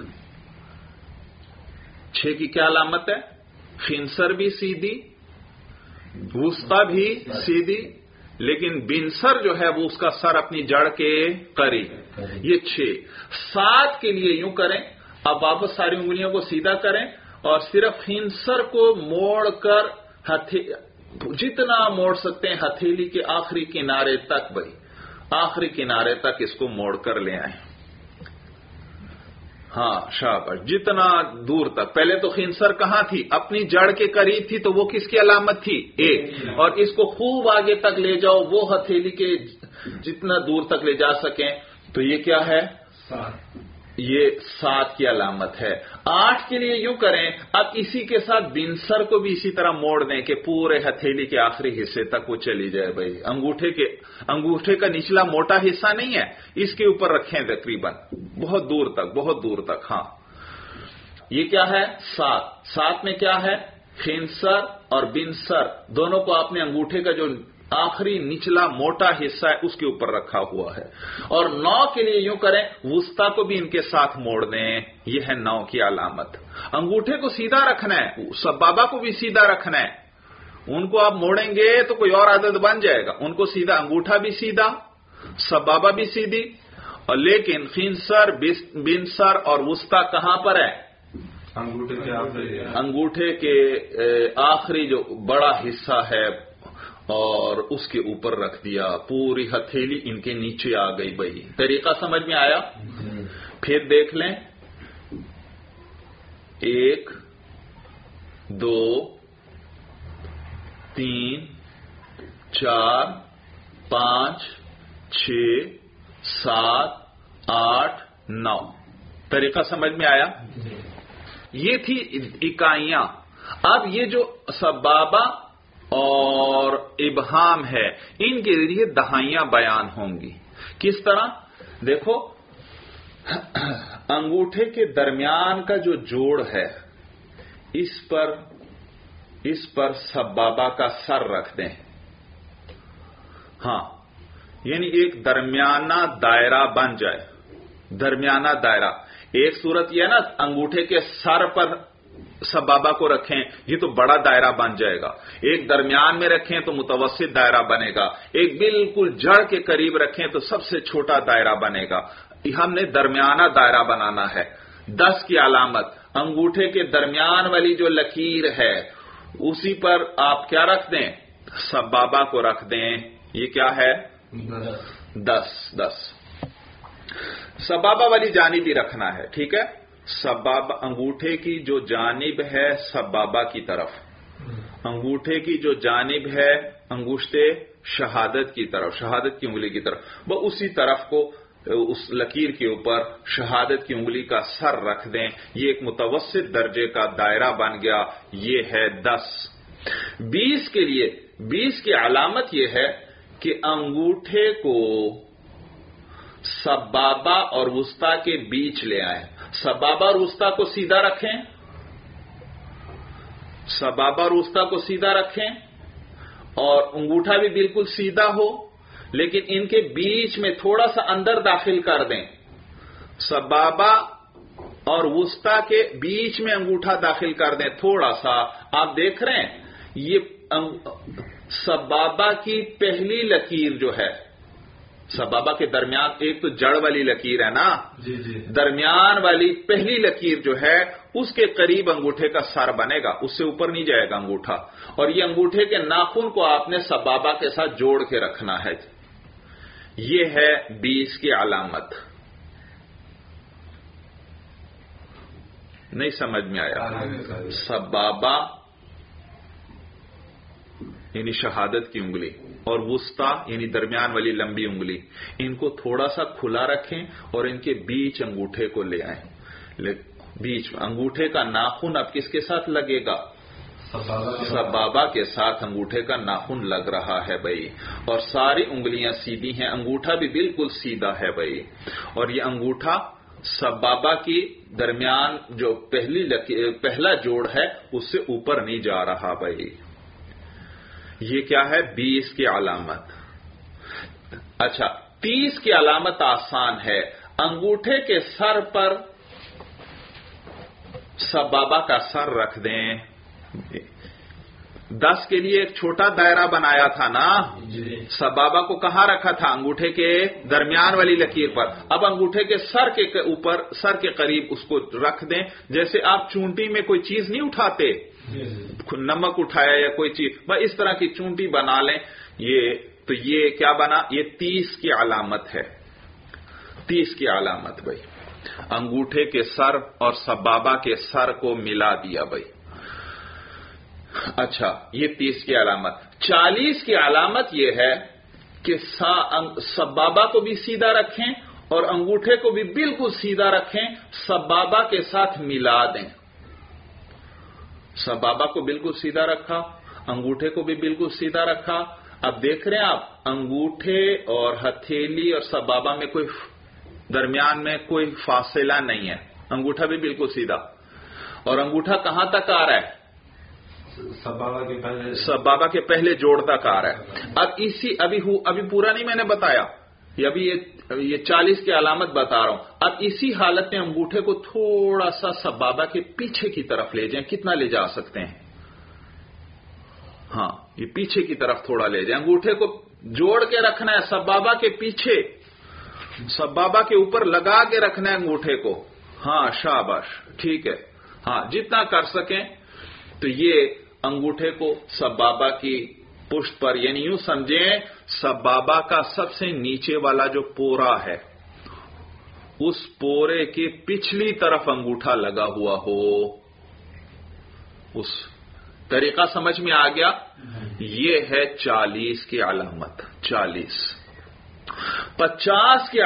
6 کی کیا علامت ہے؟ خنصر بھی سیدھی، وسطی بھی سیدھی، لیکن بنصر جو ہے وہ اس کا سر اپنی جڑ کے قریب. یہ 6. 7 کے لیے یوں کریں، اب واپس ساری انگلیوں کو سیدھا کریں اور صرف خنصر کو موڑ کر جتنا موڑ سکتے ہیں ہتھیلی کے آخری کنارے تک، بھائی آخری کنارے تک اس کو موڑ کر لے آئیں. ہاں شاباش، جتنا دور تک. پہلے تو خنصر کہاں تھی؟ اپنی جڑ کے قریب تھی، تو وہ کس کی علامت تھی؟ ایک. اور اس کو خوب آگے تک لے جاؤ، وہ ہتھیلی کے جتنا دور تک لے جا سکیں، تو یہ کیا ہے؟ 7. یہ 7 کی علامت ہے. 8 کے لیے یوں کریں، اب اسی کے ساتھ بنسر کو بھی اسی طرح موڑ دیں کہ پورے ہتھیلی کے آخری حصے تک وہ چلی جائے. بھائی انگوٹھے کا نچلا موٹا حصہ نہیں ہے، اس کے اوپر رکھیں تقریباً بہت دور تک، بہت دور تک. ہاں یہ کیا ہے؟ 7. 7 میں کیا ہے؟ خنصر اور بنسر دونوں کو آپ نے انگوٹھے کا جو آخری نچلا موٹا حصہ ہے اس کے اوپر رکھا ہوا ہے. اور 9 کے لیے یوں کریں، وسطی کو بھی ان کے ساتھ موڑ دیں. یہ ہے 9 کی علامت. انگوٹھے کو سیدھا رکھنا ہے، سبابہ کو بھی سیدھا رکھنا ہے. ان کو آپ موڑیں گے تو کوئی اور عادت بن جائے گا. ان کو سیدھا، انگوٹھا بھی سیدھا، سبابہ بھی سیدھی. اور لیکن خنصر، بنسر اور وسطی کہاں پر ہے؟ انگوٹھے کے آخری جو بڑا حصہ ہے اور اس کے اوپر رکھ دیا. پوری ہتھیلی ان کے نیچے آ گئی. بھائی طریقہ سمجھ میں آیا؟ پھر دیکھ لیں، 1 2 3 4 5 6 7 8 9. طریقہ سمجھ میں آیا؟ یہ تھی اکائیاں. اب یہ جو سبابہ اور ابہام ہے، ان کے ذریعے دہائیاں بیان ہوں گی. کس طرح؟ دیکھو، انگوٹھے کے درمیان کا جو جوڑ ہے، اس پر سبابہ کا سر رکھ دیں. ہاں، یعنی ایک درمیانہ دائرہ بن جائے. درمیانہ دائرہ، ایک صورت یہ ہے نا، انگوٹھے کے سر پر سبابہ کو رکھیں، یہ تو بڑا دائرہ بن جائے گا. ایک درمیان میں رکھیں تو متوسط دائرہ بنے گا. ایک بالکل جڑ کے قریب رکھیں تو سب سے چھوٹا دائرہ بنے گا. ہم نے درمیانہ دائرہ بنانا ہے. 10 کی علامت، انگوٹھے کے درمیان والی جو لکیر ہے اسی پر آپ کیا رکھ دیں؟ سبابہ کو رکھ دیں. یہ کیا ہے؟ 10. سبابہ والی جانب ہی رکھنا ہے. ٹھیک ہے؟ سبابہ انگوٹھے کی جو جانب ہے سبابہ کی طرف، انگوٹھے کی جو جانب ہے انگشتے شہادت کی طرف، شہادت کی انگلی کی طرف، وہ اسی طرف کو اس لکیر کے اوپر شہادت کی انگلی کا سر رکھ دیں. یہ ایک متوسط درجے کا دائرہ بن گیا. یہ ہے 10. 20 کے لیے 20 کی علامت یہ ہے کہ انگوٹھے کو سبابہ اور وسطی کے بیچ لے آئیں. سبابہ اور وسطی کو سیدھا رکھیں، سبابہ اور وسطی کو سیدھا رکھیں اور انگوٹھا بھی بالکل سیدھا ہو، لیکن ان کے بیچ میں تھوڑا سا اندر داخل کر دیں. سبابہ اور وسطی کے بیچ میں انگوٹھا داخل کر دیں تھوڑا سا. آپ دیکھ رہے ہیں یہ سبابہ کی پہلی لکیر جو ہے، سبابہ کے درمیان ایک تو جڑ والی لکیر ہے نا، درمیان والی پہلی لکیر جو ہے اس کے قریب انگوٹھے کا سر بنے گا، اس سے اوپر نہیں جائے گا انگوٹھا. اور یہ انگوٹھے کے ناخن کو آپ نے سبابہ کے ساتھ جوڑ کے رکھنا ہے. یہ ہے 20 کی علامت. نہیں سمجھ میں آیا؟ سبابہ یعنی شہادت کی انگلی اور وسطی یعنی درمیان والی لمبی انگلی، ان کو تھوڑا سا کھلا رکھیں اور ان کے بیچ انگوٹھے کو لے آئیں. بیچ انگوٹھے کا ناخن اب کس کے ساتھ لگے گا؟ سبابہ کے ساتھ انگوٹھے کا ناخن لگ رہا ہے بھائی. اور ساری انگلیاں سیدھی ہیں، انگوٹھا بھی بالکل سیدھا ہے بھائی. اور یہ انگوٹھا سبابہ کی درمیان جو پہلا جوڑ ہے اس سے اوپر نہیں جا رہا بھائی. یہ کیا ہے؟ 20 کی علامت. اچھا، 30 کی علامت آسان ہے. انگوٹھے کے سر پر سبابہ کا سر رکھ دیں. 10 کے لیے ایک چھوٹا دائرہ بنایا تھا نا، سبابہ کو کہاں رکھا تھا؟ انگوٹھے کے درمیان والی لکیر پر. اب انگوٹھے کے سر کے اوپر، سر کے قریب اس کو رکھ دیں. جیسے آپ چونٹی میں کوئی چیز نہیں اٹھاتے، نمک اٹھایا یا کوئی چیز، بس اس طرح کی چونٹی بنا لیں. تو یہ کیا بنا؟ یہ 30 کی علامت ہے. 30 کی علامت بھائی، انگوٹھے کے سر اور سبابہ کے سر کو ملا دیا بھائی. اچھا، یہ 30 کی علامت. 40 کی علامت یہ ہے کہ سبابہ کو بھی سیدھا رکھیں اور انگوٹھے کو بھی بالکل سیدھا رکھیں، سبابہ کے ساتھ ملا دیں. سبابہ کو بالکل سیدھا رکھا، انگوٹھے کو بھی بالکل سیدھا رکھا. اب دیکھ رہے ہیں آپ، انگوٹھے اور ہتھیلی اور سبابہ میں کوئی درمیان میں کوئی فاصلہ نہیں ہے. انگوٹھا بھی بالکل سیدھا، اور انگوٹھا کہاں تک آ رہا ہے؟ سبابہ کے پہلے جوڑ تک آ رہا ہے. اب ابھی پورا نہیں میں نے بتایا، یہ 40 کی علامت بتا رہا ہوں. اب اسی حالت میں انگوٹھے کو تھوڑا سا سبابہ کے پیچھے کی طرف لے جائیں. کتنا لے جا سکتے ہیں؟ ہاں، یہ پیچھے کی طرف تھوڑا لے جائیں. انگوٹھے کو جوڑ کے رکھنا ہے سبابہ کے پیچھے، سبابہ کے اوپر لگا کے رکھنا ہے انگوٹھے کو. ہاں شاباش، ٹھیک ہے. ہاں، جتنا کر سکیں. تو یہ انگوٹھے کو سبابہ کی پشت پر، یعنی یوں سمجھیں سبابہ کا سب سے نیچے والا جو پورا ہے، اس پورے کی پچھلی طرف انگوٹھا لگا ہوا ہو. اس طریقہ سمجھ میں آ گیا؟ یہ ہے 40 کی علامت. 40. 50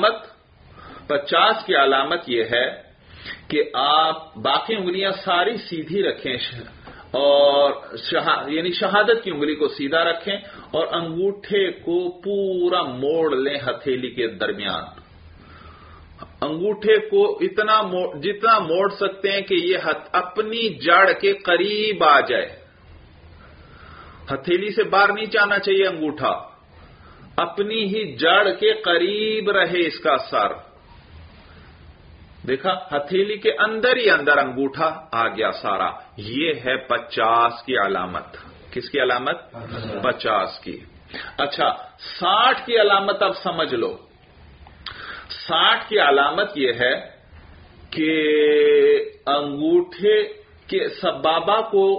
کی علامت یہ ہے کہ آپ باقی انگلیاں ساری سیدھی رکھیں، اور یعنی شہادت کی انگلی کو سیدھا رکھیں اور انگوٹھے کو پورا موڑ لیں ہتھیلی کے درمیان. انگوٹھے کو جتنا موڑ سکتے ہیں کہ یہ اپنی جڑ کے قریب آ جائے. ہتھیلی سے باہر نہیں جانا چاہیے انگوٹھا، اپنی ہی جڑ کے قریب رہے اس کا سر. دیکھا، ہتھیلی کے اندر ہی اندر انگوٹھا آ گیا سارا. یہ ہے 50 کی علامت. کس کی علامت؟ 50 کی. اچھا، 60 کی علامت اب سمجھ لو. 60 کی علامت یہ ہے کہ انگوٹھے کے سبابہ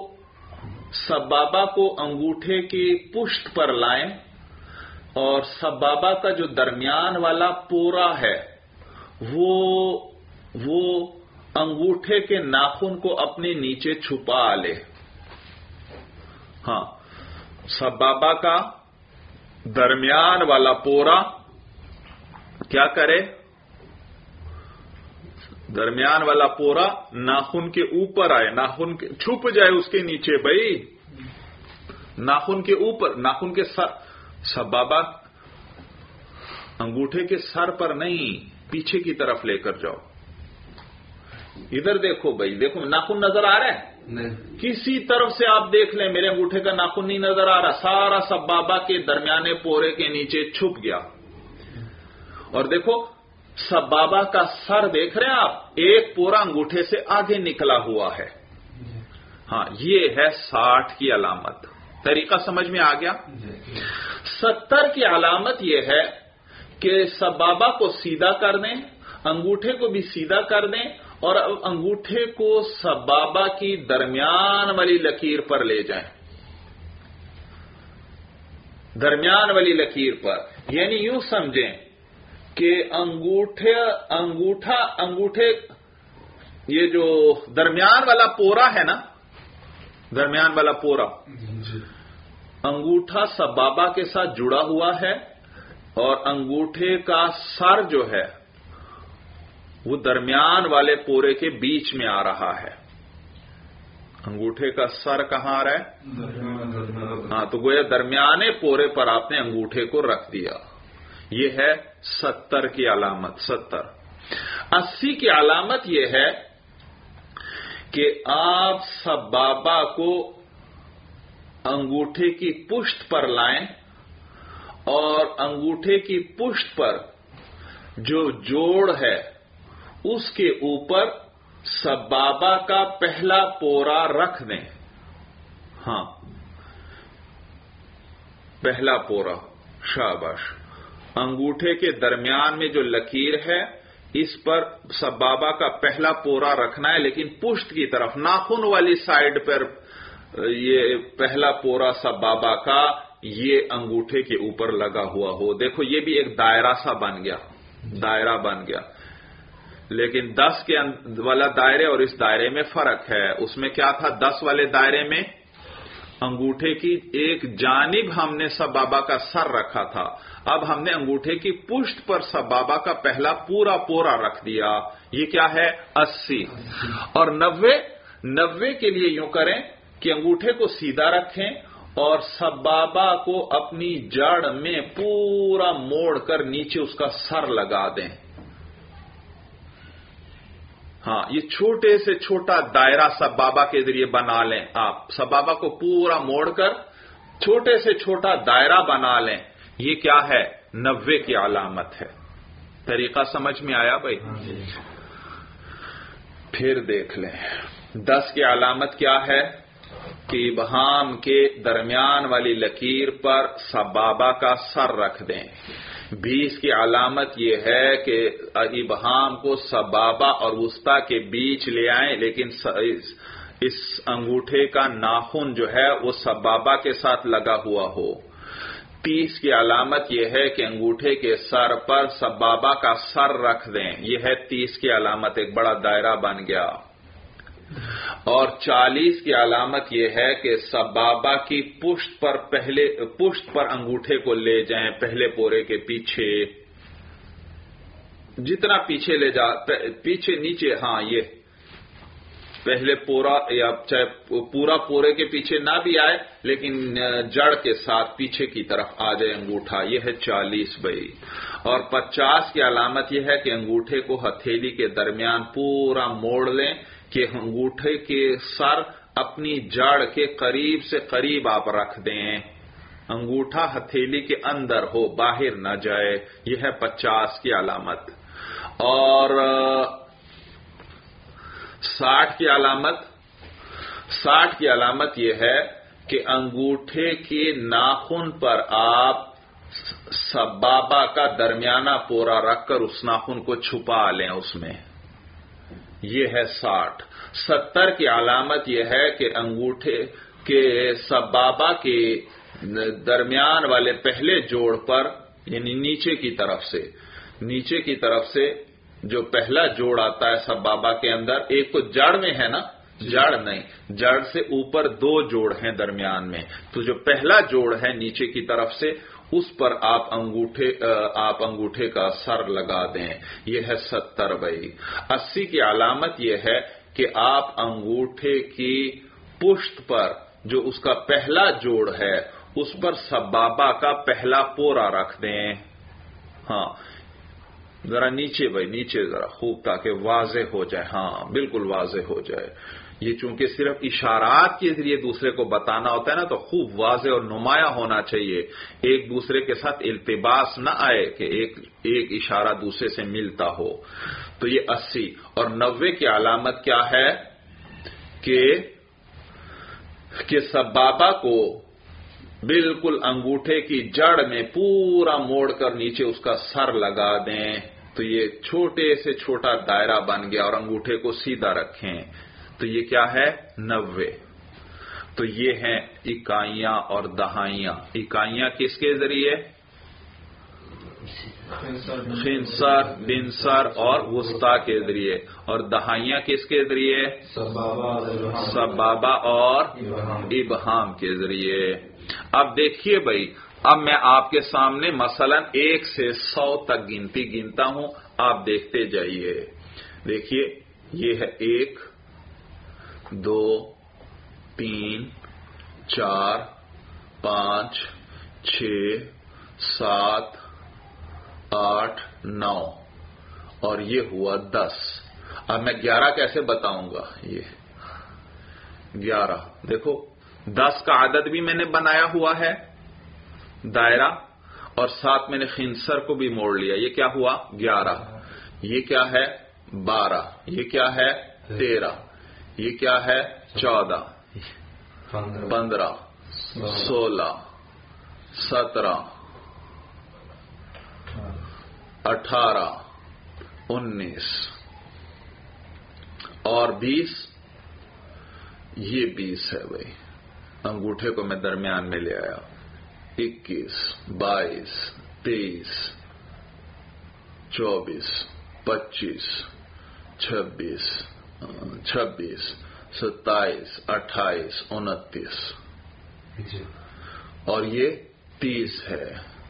کو انگوٹھے کی پشت پر لائیں، اور سبابہ کا جو درمیان والا پورا ہے وہ انگوٹھے کے ناخن کو اپنے نیچے چھپا لے. ہاں، سبابہ کا درمیان والا پورا کیا کرے؟ درمیان والا پورا ناخن کے اوپر آئے، ناخن چھپ جائے اس کے نیچے. بھائی ناخن کے اوپر، ناخن کے سبابہ انگوٹھے کے سر پر نہیں، پیچھے کی طرف لے کر جاؤ. ادھر دیکھو بھائی، دیکھو ناخن نظر آ رہا ہے؟ نہیں. کسی طرف سے آپ دیکھ لیں، میرے انگوٹھے کا ناخن نہیں نظر آ رہا، سارا سبابہ کے درمیانے پورے کے نیچے چھپ گیا. اور دیکھو سبابہ کا سر دیکھ رہے ہیں آپ، ایک پورا انگوٹھے سے آگے نکلا ہوا ہے. ہاں، یہ ہے 60 کی علامت. طریقہ سمجھ میں آ گیا؟ 70 کی علامت یہ ہے کہ سبابہ کو سیدھا کر دیں، انگوٹھے کو بھی سیدھا کر دیں، اور انگوٹھے کو سبابہ کی درمیان والی لکیر پر لے جائیں. درمیان والی لکیر پر، یعنی یوں سمجھیں کہ انگوٹھے یہ جو درمیان والا پورا ہے نا، درمیان والا پورا انگوٹھا سبابہ کے ساتھ جڑا ہوا ہے، اور انگوٹھے کا سر جو ہے وہ درمیان والے پورے کے بیچ میں آ رہا ہے. انگوٹھے کا سر کہاں آ رہا ہے؟ ہاں، تو گویا درمیانے پورے پر آپ نے انگوٹھے کو رکھ دیا. یہ ہے 70 کی علامت. 70. 80 کی علامت یہ ہے کہ آپ سبابہ کو انگوٹھے کی پشت پر لائیں، اور انگوٹھے کی پشت پر جو جوڑ ہے اس کے اوپر سبابہ کا پہلا پورا رکھ دیں. ہاں، پہلا پورا، شاباش. انگوٹھے کے درمیان میں جو لکیر ہے اس پر سبابہ کا پہلا پورا رکھنا ہے، لیکن پشت کی طرف ناخن والی سائڈ پر یہ پہلا پورا سبابہ کا یہ انگوٹھے کے اوپر لگا ہوا ہو. دیکھو یہ بھی ایک دائرہ سا بن گیا، دائرہ بن گیا. لیکن 10 کے والا دائرے اور اس دائرے میں فرق ہے. اس میں کیا تھا؟ 10 والے دائرے میں انگوٹھے کی ایک جانب ہم نے سبابہ کا سر رکھا تھا، اب ہم نے انگوٹھے کی پشت پر سبابہ کا پہلا پورا پورا رکھ دیا. یہ کیا ہے؟ 80. اور 90 کے لیے یوں کریں کہ انگوٹھے کو سیدھا رکھیں اور سبابہ کو اپنی جڑ میں پورا موڑ کر نیچے اس کا سر لگا دیں. ہاں، یہ چھوٹے سے چھوٹا دائرہ سبابہ کے ذریعے بنا لیں. آپ سبابہ کو پورا موڑ کر چھوٹے سے چھوٹا دائرہ بنا لیں. یہ کیا ہے؟ 90 کی علامت ہے. طریقہ سمجھ میں آیا بھائی؟ پھر دیکھ لیں 10 کی علامت کیا ہے کہ ابہام کے درمیان والی لکیر پر سبابہ کا سر رکھ دیں. 20 کی علامت یہ ہے کہ ابہام کو سبابہ اور وسطی کے بیچ لے آئیں، لیکن اس انگوٹھے کا ناخن جو ہے وہ سبابہ کے ساتھ لگا ہوا ہو. 30 کی علامت یہ ہے کہ انگوٹھے کے سر پر سبابہ کا سر رکھ دیں. یہ ہے 30 کی علامت، ایک بڑا دائرہ بن گیا. اور 40 کی علامت یہ ہے کہ سبابہ کی پشت پر انگوٹھے کو لے جائیں، پہلے پورے کے پیچھے، جتنا پیچھے لے جا، پیچھے نیچے. ہاں، یہ پہلے پورا یا چاہے پورا پورے کے پیچھے نہ بھی آئے لیکن جڑ کے ساتھ پیچھے کی طرف آ جائے انگوٹھا. یہ ہے 40 بھائی. اور 50 کی علامت یہ ہے کہ انگوٹھے کو ہتھیلی کے درمیان پورا موڑ لیں کہ انگوٹھے کے سر اپنی جڑ کے قریب سے قریب آپ رکھ دیں. انگوٹھا ہتھیلی کے اندر ہو، باہر نہ جائے. یہ ہے 50 کی علامت. اور 60 کی علامت یہ ہے کہ انگوٹھے کے ناخن پر آپ سبابہ کا درمیانہ پورا رکھ کر اس ناخن کو چھپا لیں اس میں. یہ ہے 60. 70 کی علامت یہ ہے کہ انگوٹھے کے سبابہ کے درمیان والے پہلے جوڑ پر، یعنی نیچے کی طرف سے جو پہلا جوڑ آتا ہے سبابہ کے اندر، ایک تو جڑ میں ہے نا، جڑ نہیں، جڑ سے اوپر 2 جوڑ ہیں درمیان میں، تو جو پہلا جوڑ ہے نیچے کی طرف سے اس پر آپ انگوٹھے کا سر لگا دیں. یہ ہے 70 بھائی. 80 کی علامت یہ ہے کہ آپ انگوٹھے کی پشت پر جو اس کا پہلا جوڑ ہے اس پر سبابہ کا پہلا پورا رکھ دیں. ہاں ذرا نیچے بھائی، نیچے ذرا خوب، تاکہ واضح ہو جائے. ہاں بالکل واضح ہو جائے. یہ چونکہ صرف اشارات کے ذریعے دوسرے کو بتانا ہوتا ہے نا، تو خوب واضح اور نمایاں ہونا چاہیے. ایک دوسرے کے ساتھ التباس نہ آئے کہ ایک اشارہ دوسرے سے ملتا ہو. تو یہ 80. اور 90 کی علامت کیا ہے کہ سبابہ کو بالکل انگوٹھے کی جڑ میں پورا موڑ کر نیچے اس کا سر لگا دیں. تو یہ چھوٹے سے چھوٹا دائرہ بن گیا. اور انگوٹھے کو سیدھا رکھیں. تو یہ کیا ہے؟ 90. تو یہ ہیں اکائیاں اور دہائیاں. اکائیاں کس کے ذریعے؟ خنصر، بنصر اور وسطی کے ذریعے. اور دہائیاں کس کے ذریعے؟ سبابہ اور ابہام کے ذریعے. اب دیکھیے بھائی، اب میں آپ کے سامنے مثلا 1 سے 100 تک گنتا ہوں، آپ دیکھتے جائیے. دیکھیے یہ ہے 1 2 3 4 5 6 7 8 9 اور یہ ہوا 10. اب میں 11 کیسے بتاؤں گا؟ یہ 11 دیکھو 10 کا عدد بھی میں نے بنایا ہوا ہے دائرہ، اور ساتھ میں نے خنصر کو بھی موڑ لیا. یہ کیا ہوا؟ 11. یہ کیا ہے؟ 12. یہ کیا ہے؟ 13. یہ کیا ہے؟ 14. 15. 16. 17 18 19 اور 20 یہ 20 ہے بھائی. انگوٹھے کو میں درمیان میں لے آیا. 21 22 23 24 25 26 27 28 29 اور یہ 30 ہے.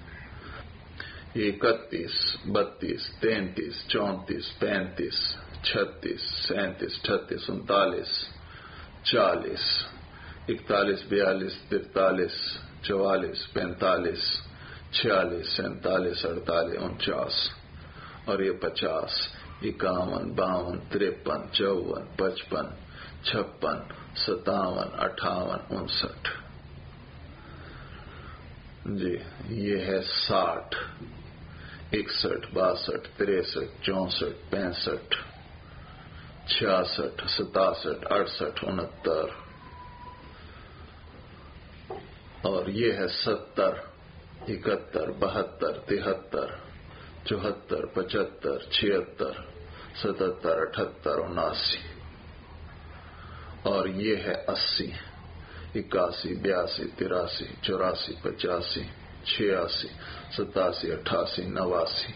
31 32 33 34 35 36 37 38 39 40 41 42 43 44 45 46 47 48 49 اور یہ 50 51 52 53 54 55 56 57 58 59 جی. یہ ہے 60 61 62 63 64 65 66 67 68 69 اور یہ ہے 70 71 72 73 74 75 76 77 78 79 اور یہ ہے 80 81 82 83 84 85 86 87 88 89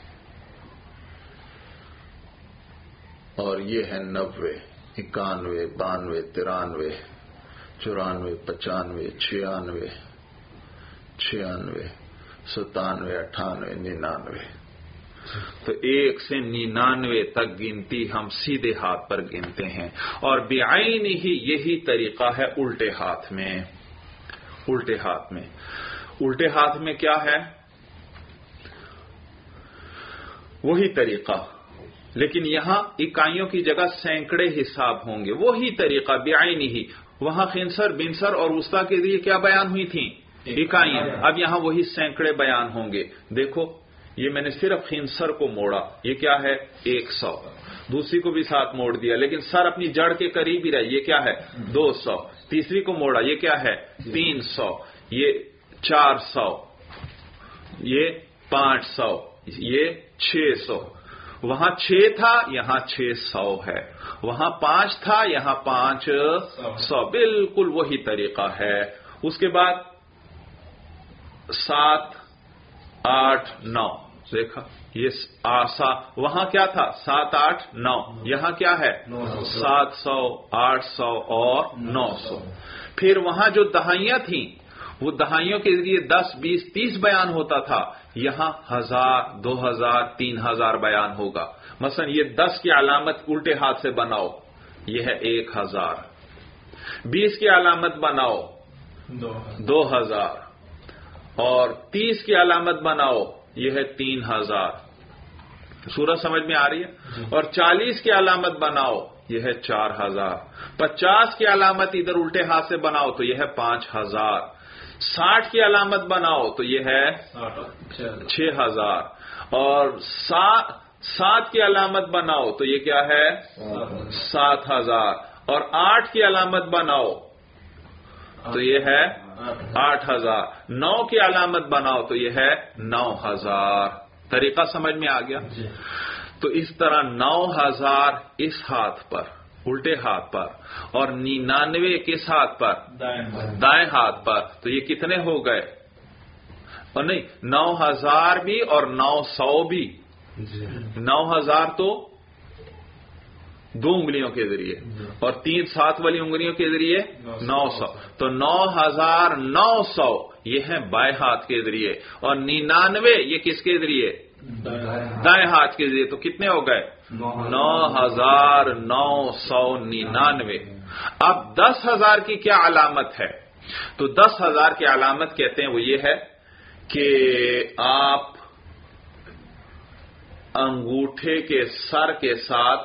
اور یہ ہے 90 91 92 93 94 95 96 96 97 98 99. تو 1 سے 99 تک گنتی ہم سیدھے ہاتھ پر گنتے ہیں. اور بعین ہی یہی طریقہ ہے الٹے ہاتھ میں. الٹے ہاتھ میں کیا ہے؟ وہی طریقہ، لیکن یہاں اکائیوں کی جگہ سینکڑے حساب ہوں گے. وہی طریقہ بعین ہی. وہاں خنصر بنصر اور وسطیٰ کے لیے کیا بیان ہوئی تھیں؟ اکائیاں. اب یہاں وہی سینکڑے بیان ہوں گے. دیکھو یہ میں نے صرف خنصر کو موڑا، یہ کیا ہے؟ 100. دوسری کو بھی ساتھ موڑ دیا، لیکن سر اپنی جڑ کے قریب ہی رہے، یہ کیا ہے؟ 200. تیسری کو موڑا، یہ کیا ہے؟ 300. یہ 400. یہ 500. یہ 600. وہاں 6 تھا، یہاں 600 ہے. وہاں 5 تھا، یہاں 500. بالکل وہی طریقہ ہے. اس کے بعد 7 8 9 دیکھا، یہ وہاں کیا تھا؟ 7 8 9. یہاں کیا ہے؟ 700 800 اور 900. پھر وہاں جو دہائیاں تھیں، وہ دہائیوں کے ذریعے 10 20 30 بیان ہوتا تھا. یہاں 1000 2000 3000 بیان ہوگا. مثلا یہ 10 کی علامت الٹے ہاتھ سے بناؤ، یہ ہے 1000. 20 کی علامت بناؤ 2000. اور 30 کی علامت بناؤ، یہ ہے 3000. سورج سمجھ میں آ رہی ہے؟ اور 40 کی علامت بناؤ، یہ ہے 4000. 50 کی علامت ادھر الٹے ہاتھ سے بناؤ تو یہ ہے 5000. 60 کی علامت بناؤ تو یہ ہے 6000. اور 7 کی علامت بناؤ تو یہ کیا ہے؟ 7000. اور 8 کی علامت بناؤ تو یہ ہے 8000. 9 کی علامت بناؤ تو یہ ہے 9000. طریقہ سمجھ میں آ گیا؟ تو اس طرح 9000 اس ہاتھ پر، الٹے ہاتھ پر، اور 99 کس ہاتھ پر؟ دائیں ہاتھ پر. تو یہ کتنے ہو گئے؟ اور نہیں، 9000 بھی اور 900 بھی. 9000 تو 2 انگلیوں کے ذریعے اور 3 ساتھ والی انگلیوں کے ذریعے 900. تو 9900 یہ ہے بائیں ہاتھ کے ذریعے، اور 99 یہ کس کے ذریعے؟ دائیں ہاتھ کے ذریعے. تو کتنے ہو گئے؟ 9999. اب 10,000 کی کیا علامت ہے؟ تو 10,000 کی علامت کہتے ہیں وہ یہ ہے کہ آپ انگوٹھے کے سر کے ساتھ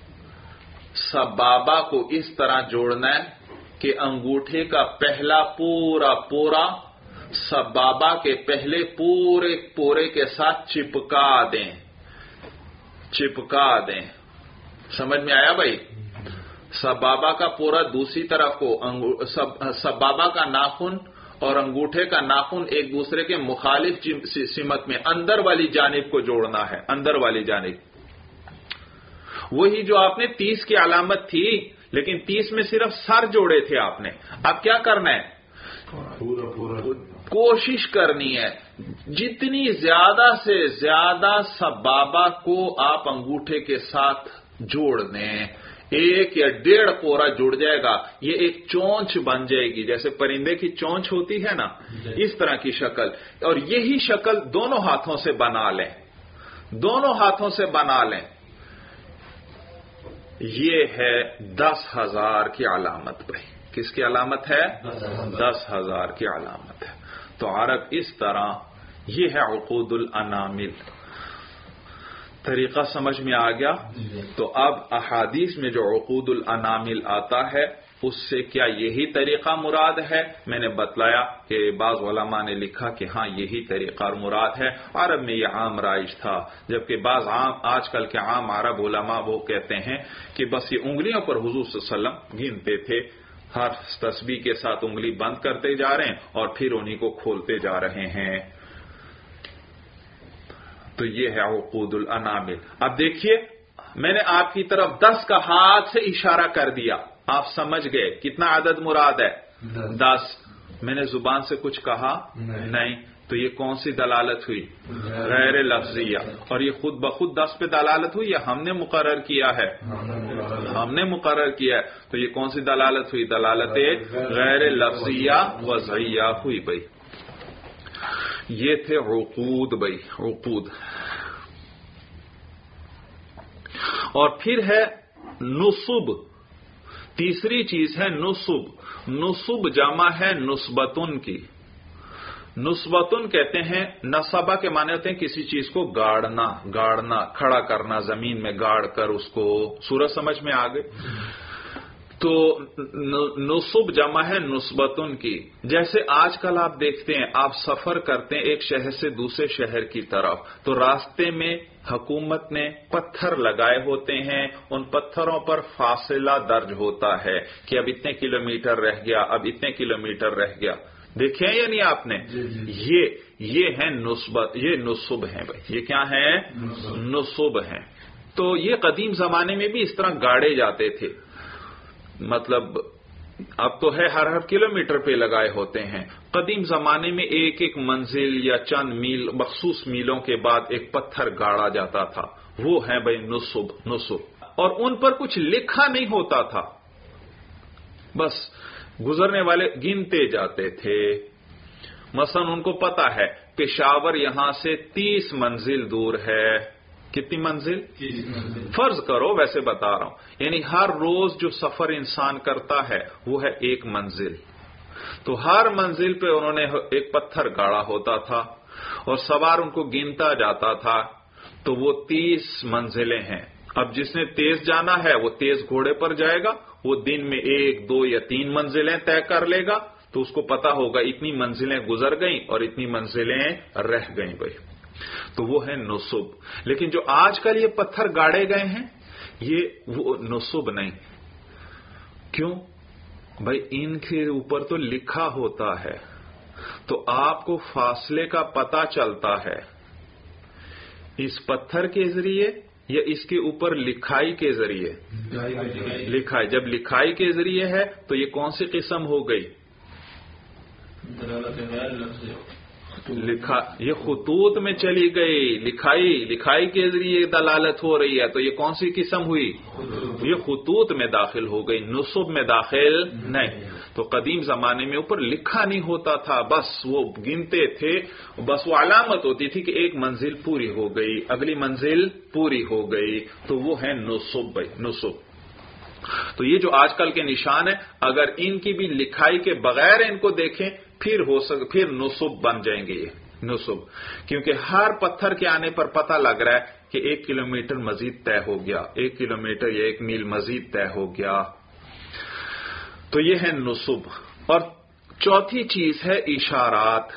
سبابہ کو اس طرح جوڑنا ہے کہ انگوٹھے کا پہلا پورا سبابہ کے پہلے پورے کے ساتھ چپکا دیں. سمجھ میں آیا بھائی؟ سبابہ کا پورا دوسری طرف کو سبابہ کا ناخن اور انگوٹھے کا ناخن ایک دوسرے کے مخالف سمت میں اندر والی جانب کو جوڑنا ہے، اندر والی جانب، وہی جو آپ نے 30 کی علامت تھی، لیکن 30 میں صرف سر جوڑے تھے آپ نے. اب کیا کرنا ہے؟ کوشش کرنی ہے جتنی زیادہ سے زیادہ سبابہ کو آپ انگوٹھے کے ساتھ جوڑ دیں. 1 یا 1.5 پورا جڑ جائے گا، یہ ایک چونچ بن جائے گی، جیسے پرندے کی چونچ ہوتی ہے نا، اس طرح کی شکل. اور یہی شکل دونوں ہاتھوں سے بنا لیں، دونوں ہاتھوں سے بنا لیں. یہ ہے 10,000 کی علامت. بھائی کس کی علامت ہے؟ 10,000 کی علامت ہے. تو عرب اس طرح، یہ ہے عقود الانامل. طریقہ سمجھ میں آ گیا؟ تو اب احادیث میں جو عقود الانامل آتا ہے اس سے کیا یہی طریقہ مراد ہے؟ میں نے بتلایا کہ بعض علماء نے لکھا کہ ہاں یہی طریقہ مراد ہے. عرب میں یہ عام رائج تھا، جبکہ بعض آج کل کے عام عرب علماء وہ کہتے ہیں کہ بس یہ انگلیوں پر حضور صلی اللہ علیہ وسلم گنتے تھے، ہر تسبیح کے ساتھ انگلی بند کرتے جا رہے ہیں اور پھر انہیں کو کھولتے جا رہے ہیں. تو یہ ہے عقود الانامل. اب دیکھیے میں نے آپ کی طرف 10 کا ہاتھ سے اشارہ کر دیا، آپ سمجھ گئے کتنا عدد مراد ہے؟ 10. میں نے زبان سے کچھ کہا نہیں، تو یہ کون سی دلالت ہوئی؟ غیر لفظیہ. اور یہ خود بخود 10 پہ دلالت ہوئی یا ہم نے مقرر کیا ہے؟ ہم نے مقرر کیا ہے. تو یہ کون سی دلالت ہوئی؟ دلالت غیر لفظیہ وضعیہ ہوئی. بھائی یہ تھے عقود. بھائی عقود. اور پھر ہے نصب. تیسری چیز ہے نصب. نصب جمع ہے نسبتن کی. نسبتن کہتے ہیں، نصبہ کے معنی ہوتے ہیں کسی چیز کو گاڑنا، گاڑنا، کھڑا کرنا، زمین میں گاڑ کر اس کو. سورج سمجھ میں آ گئی؟ تو نصب جمع ہے نسبتن کی. جیسے آج کل آپ دیکھتے ہیں، آپ سفر کرتے ہیں ایک شہر سے دوسرے شہر کی طرف، تو راستے میں حکومت نے پتھر لگائے ہوتے ہیں، ان پتھروں پر فاصلہ درج ہوتا ہے کہ اب اتنے کلومیٹر رہ گیا، اب اتنے کلومیٹر رہ گیا. دیکھیں یا نہیں آپ نے؟ یہ ہے نسبت، یہ نصب ہیں. بھائی یہ کیا ہے؟ نصب ہیں. تو یہ قدیم زمانے میں بھی اس طرح گاڑے جاتے تھے. مطلب اب تو ہے ہر کلومیٹر پہ لگائے ہوتے ہیں. قدیم زمانے میں ایک ایک منزل یا چند میل، مخصوص میلوں کے بعد ایک پتھر گاڑا جاتا تھا. وہ ہے بھائی نصب. نصب. اور ان پر کچھ لکھا نہیں ہوتا تھا، بس گزرنے والے گنتے جاتے تھے. مثلا ان کو پتا ہے پشاور یہاں سے 30 منزل دور ہے. کتنی منزل؟ فرض کرو، ویسے بتا رہا ہوں. یعنی ہر روز جو سفر انسان کرتا ہے وہ ہے 1 منزل. تو ہر منزل پہ انہوں نے ایک پتھر گاڑا ہوتا تھا اور سوار ان کو گنتا جاتا تھا. تو وہ 30 منزلیں ہیں. اب جس نے تیز جانا ہے وہ تیز گھوڑے پر جائے گا، وہ دن میں 1، 2 یا 3 منزلیں طے کر لے گا. تو اس کو پتا ہوگا اتنی منزلیں گزر گئیں اور اتنی منزلیں رہ گئیں. بھائی تو وہ ہے نصب. لیکن جو آج کل یہ پتھر گاڑے گئے ہیں یہ وہ نصب نہیں. کیوں؟ بھائی ان کے اوپر تو لکھا ہوتا ہے، تو آپ کو فاصلے کا پتہ چلتا ہے اس پتھر کے ذریعے یا اس کے اوپر لکھائی کے ذریعے. لکھائی. جب لکھائی کے ذریعے ہے تو یہ کون سی قسم ہو گئی؟ یہ خطوط میں چلی گئی. لکھائی کے ذریعے دلالت ہو رہی ہے، تو یہ کون سی قسم ہوئی؟ یہ خطوط میں داخل ہو گئی، نصب میں داخل نہیں. تو قدیم زمانے میں اوپر لکھا نہیں ہوتا تھا، بس وہ گنتے تھے، بس وہ علامت ہوتی تھی کہ 1 منزل پوری ہو گئی، اگلی منزل پوری ہو گئی. تو وہ ہے نصب. بھائی نصب. تو یہ جو آج کل کے نشان ہیں، اگر ان کی بھی لکھائی کے بغیر ان کو دیکھیں پھر نصب بن جائیں گے. یہ نصب، کیونکہ ہر پتھر کے آنے پر پتہ لگ رہا ہے کہ 1 کلومیٹر مزید طے ہو گیا، 1 کلومیٹر یا 1 میل مزید طے ہو گیا. تو یہ ہے نصب. اور چوتھی چیز ہے اشارات.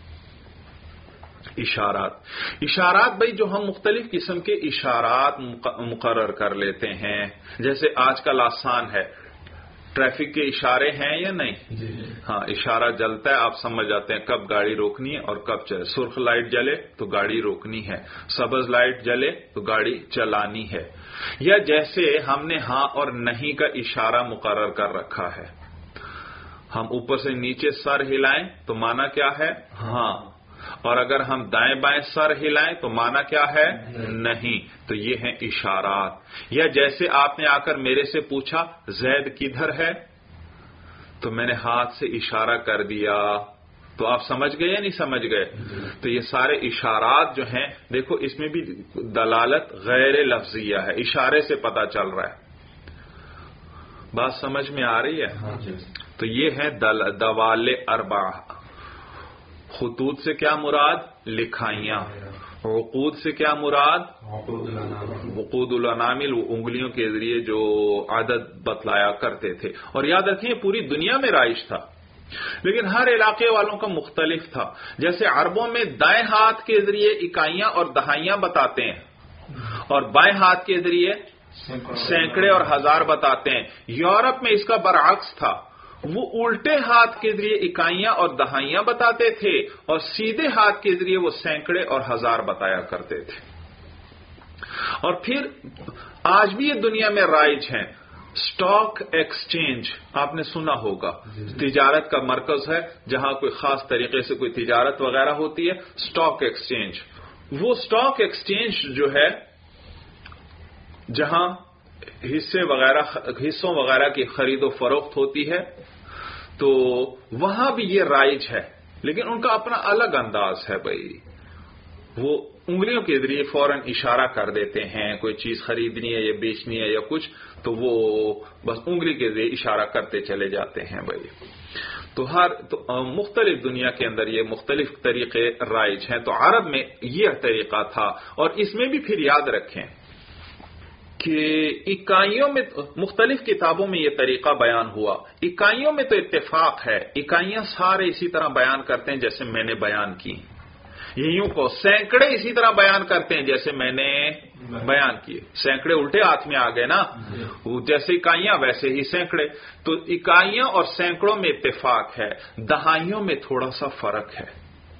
اشارات بھائی جو ہم مختلف قسم کے اشارات مقرر کر لیتے ہیں. جیسے آج کل آسان ہے ٹریفک کے اشارے ہیں یا نہیں؟ ہاں، اشارہ جلتا ہے، آپ سمجھ جاتے ہیں کب گاڑی روکنی ہے اور کب چلے. سرخ لائٹ جلے تو گاڑی روکنی ہے، سبز لائٹ جلے تو گاڑی چلانی ہے. یا جیسے ہم نے ہاں اور نہیں کا اشارہ مقرر کر رکھا ہے، ہم اوپر سے نیچے سر ہلائیں تو معنی کیا ہے؟ ہاں. اور اگر ہم دائیں بائیں سر ہلائیں تو معنی کیا ہے؟ نہیں. تو یہ ہیں اشارات. یا جیسے آپ نے آ کر میرے سے پوچھا زید کدھر ہے، تو میں نے ہاتھ سے اشارہ کر دیا، تو آپ سمجھ گئے یا نہیں سمجھ گئے؟ تو یہ سارے اشارات جو ہیں، دیکھو اس میں بھی دلالت غیر لفظیہ ہے، اشارے سے پتہ چل رہا ہے. بات سمجھ میں آ رہی ہے؟ تو یہ ہے دوال اربعہ. خطوط سے کیا مراد؟ لکھائیاں. عقود سے کیا مراد؟ وقود الانامل، وہ انگلیوں کے ذریعے جو عدد بتلایا کرتے تھے. اور یاد رکھیں پوری دنیا میں رائج تھا، لیکن ہر علاقے والوں کا مختلف تھا. جیسے عربوں میں دائیں ہاتھ کے ذریعے اکائیاں اور دہائیاں بتاتے ہیں، اور بائیں ہاتھ کے ذریعے سینکڑے اور ہزار بتاتے ہیں. یورپ میں اس کا برعکس تھا، وہ الٹے ہاتھ کے ذریعے اکائیاں اور دہائیاں بتاتے تھے، اور سیدھے ہاتھ کے ذریعے وہ سینکڑے اور ہزار بتایا کرتے تھے. اور پھر آج بھی یہ دنیا میں رائج ہیں سٹاک ایکسچینج. آپ نے سنا ہوگا، تجارت کا مرکز ہے جہاں کوئی خاص طریقے سے کوئی تجارت وغیرہ ہوتی ہے، سٹاک ایکسچینج. وہ سٹاک ایکسچینج جو ہے جہاں حصوں وغیرہ کی خرید و فروخت ہوتی ہے، تو وہاں بھی یہ رائج ہے، لیکن ان کا اپنا الگ انداز ہے. بھائی وہ انگلیوں کے ذریعے فوراً اشارہ کر دیتے ہیں، کوئی چیز خریدنی ہے یا بیچنی ہے یا کچھ، تو وہ بس انگلی کے ذریعے اشارہ کرتے چلے جاتے ہیں. بھائی تو مختلف دنیا کے اندر یہ مختلف طریقے رائج ہیں. تو عرب میں یہ طریقہ تھا. اور اس میں بھی پھر یاد رکھیں کہ اکائیوں میں مختلف کتابوں میں یہ طریقہ بیان ہوا. اکائیوں میں تو اتفاق ہے، اکائیاں سارے اسی طرح بیان کرتے ہیں جیسے میں نے بیان کی. یوں کو سینکڑے اسی طرح بیان کرتے ہیں جیسے میں نے بیان کیے. سینکڑے الٹے ہاتھ میں آ گئے نا، جیسے اکائیاں ویسے ہی سینکڑے. تو اکائیاں اور سینکڑوں میں اتفاق ہے، دہائیوں میں تھوڑا سا فرق ہے.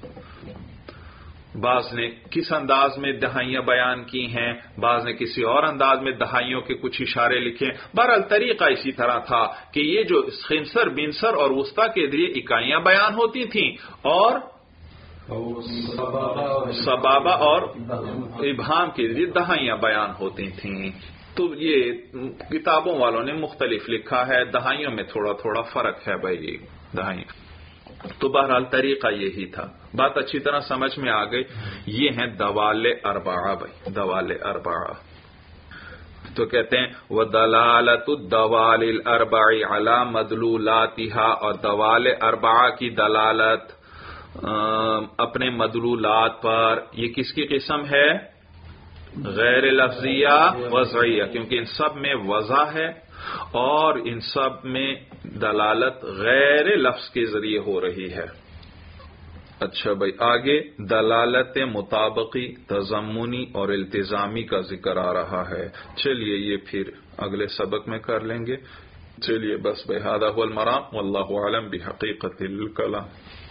بعض نے کس انداز میں دہائیاں بیان کی ہیں، بعض نے کسی اور انداز میں دہائیوں کے کچھ اشارے لکھے. بہرحال طریقہ اسی طرح تھا کہ یہ جو خنصر بنصر اور وسطیٰ کے ذریعے اکائیاں بیان ہوتی تھیں، اور سبابہ اور ابہام کے ذریعے دہائیاں بیان ہوتی تھیں. تو یہ کتابوں والوں نے مختلف لکھا ہے، دہائیوں میں تھوڑا تھوڑا فرق ہے. بھائی دہائیاں تو بہرحال طریقہ یہی تھا. بات اچھی طرح سمجھ میں آ گئی. یہ ہیں دوال اربعہ. بھائی دوال اربعہ تو کہتے ہیں وَدَلَالَةُ الدَّوَالِ الْأَرْبَعِ عَلَى مَدْلُولَاتِهَا. اور دوال اربعہ کی دلالت اپنے مدلولات پر، یہ کس کی قسم ہے؟ غیر لفظیہ وضعیہ، کیونکہ ان سب میں وضع ہے اور ان سب میں دلالت غیر لفظ کے ذریعے ہو رہی ہے. اچھا بھائی آگے دلالت مطابقی، تضمنی اور التزامی کا ذکر آ رہا ہے. چلیے یہ پھر اگلے سبق میں کر لیں گے. چلیے بس بھائی، ھذا ھو المرام واللہ اعلم بحقیقت الکلام.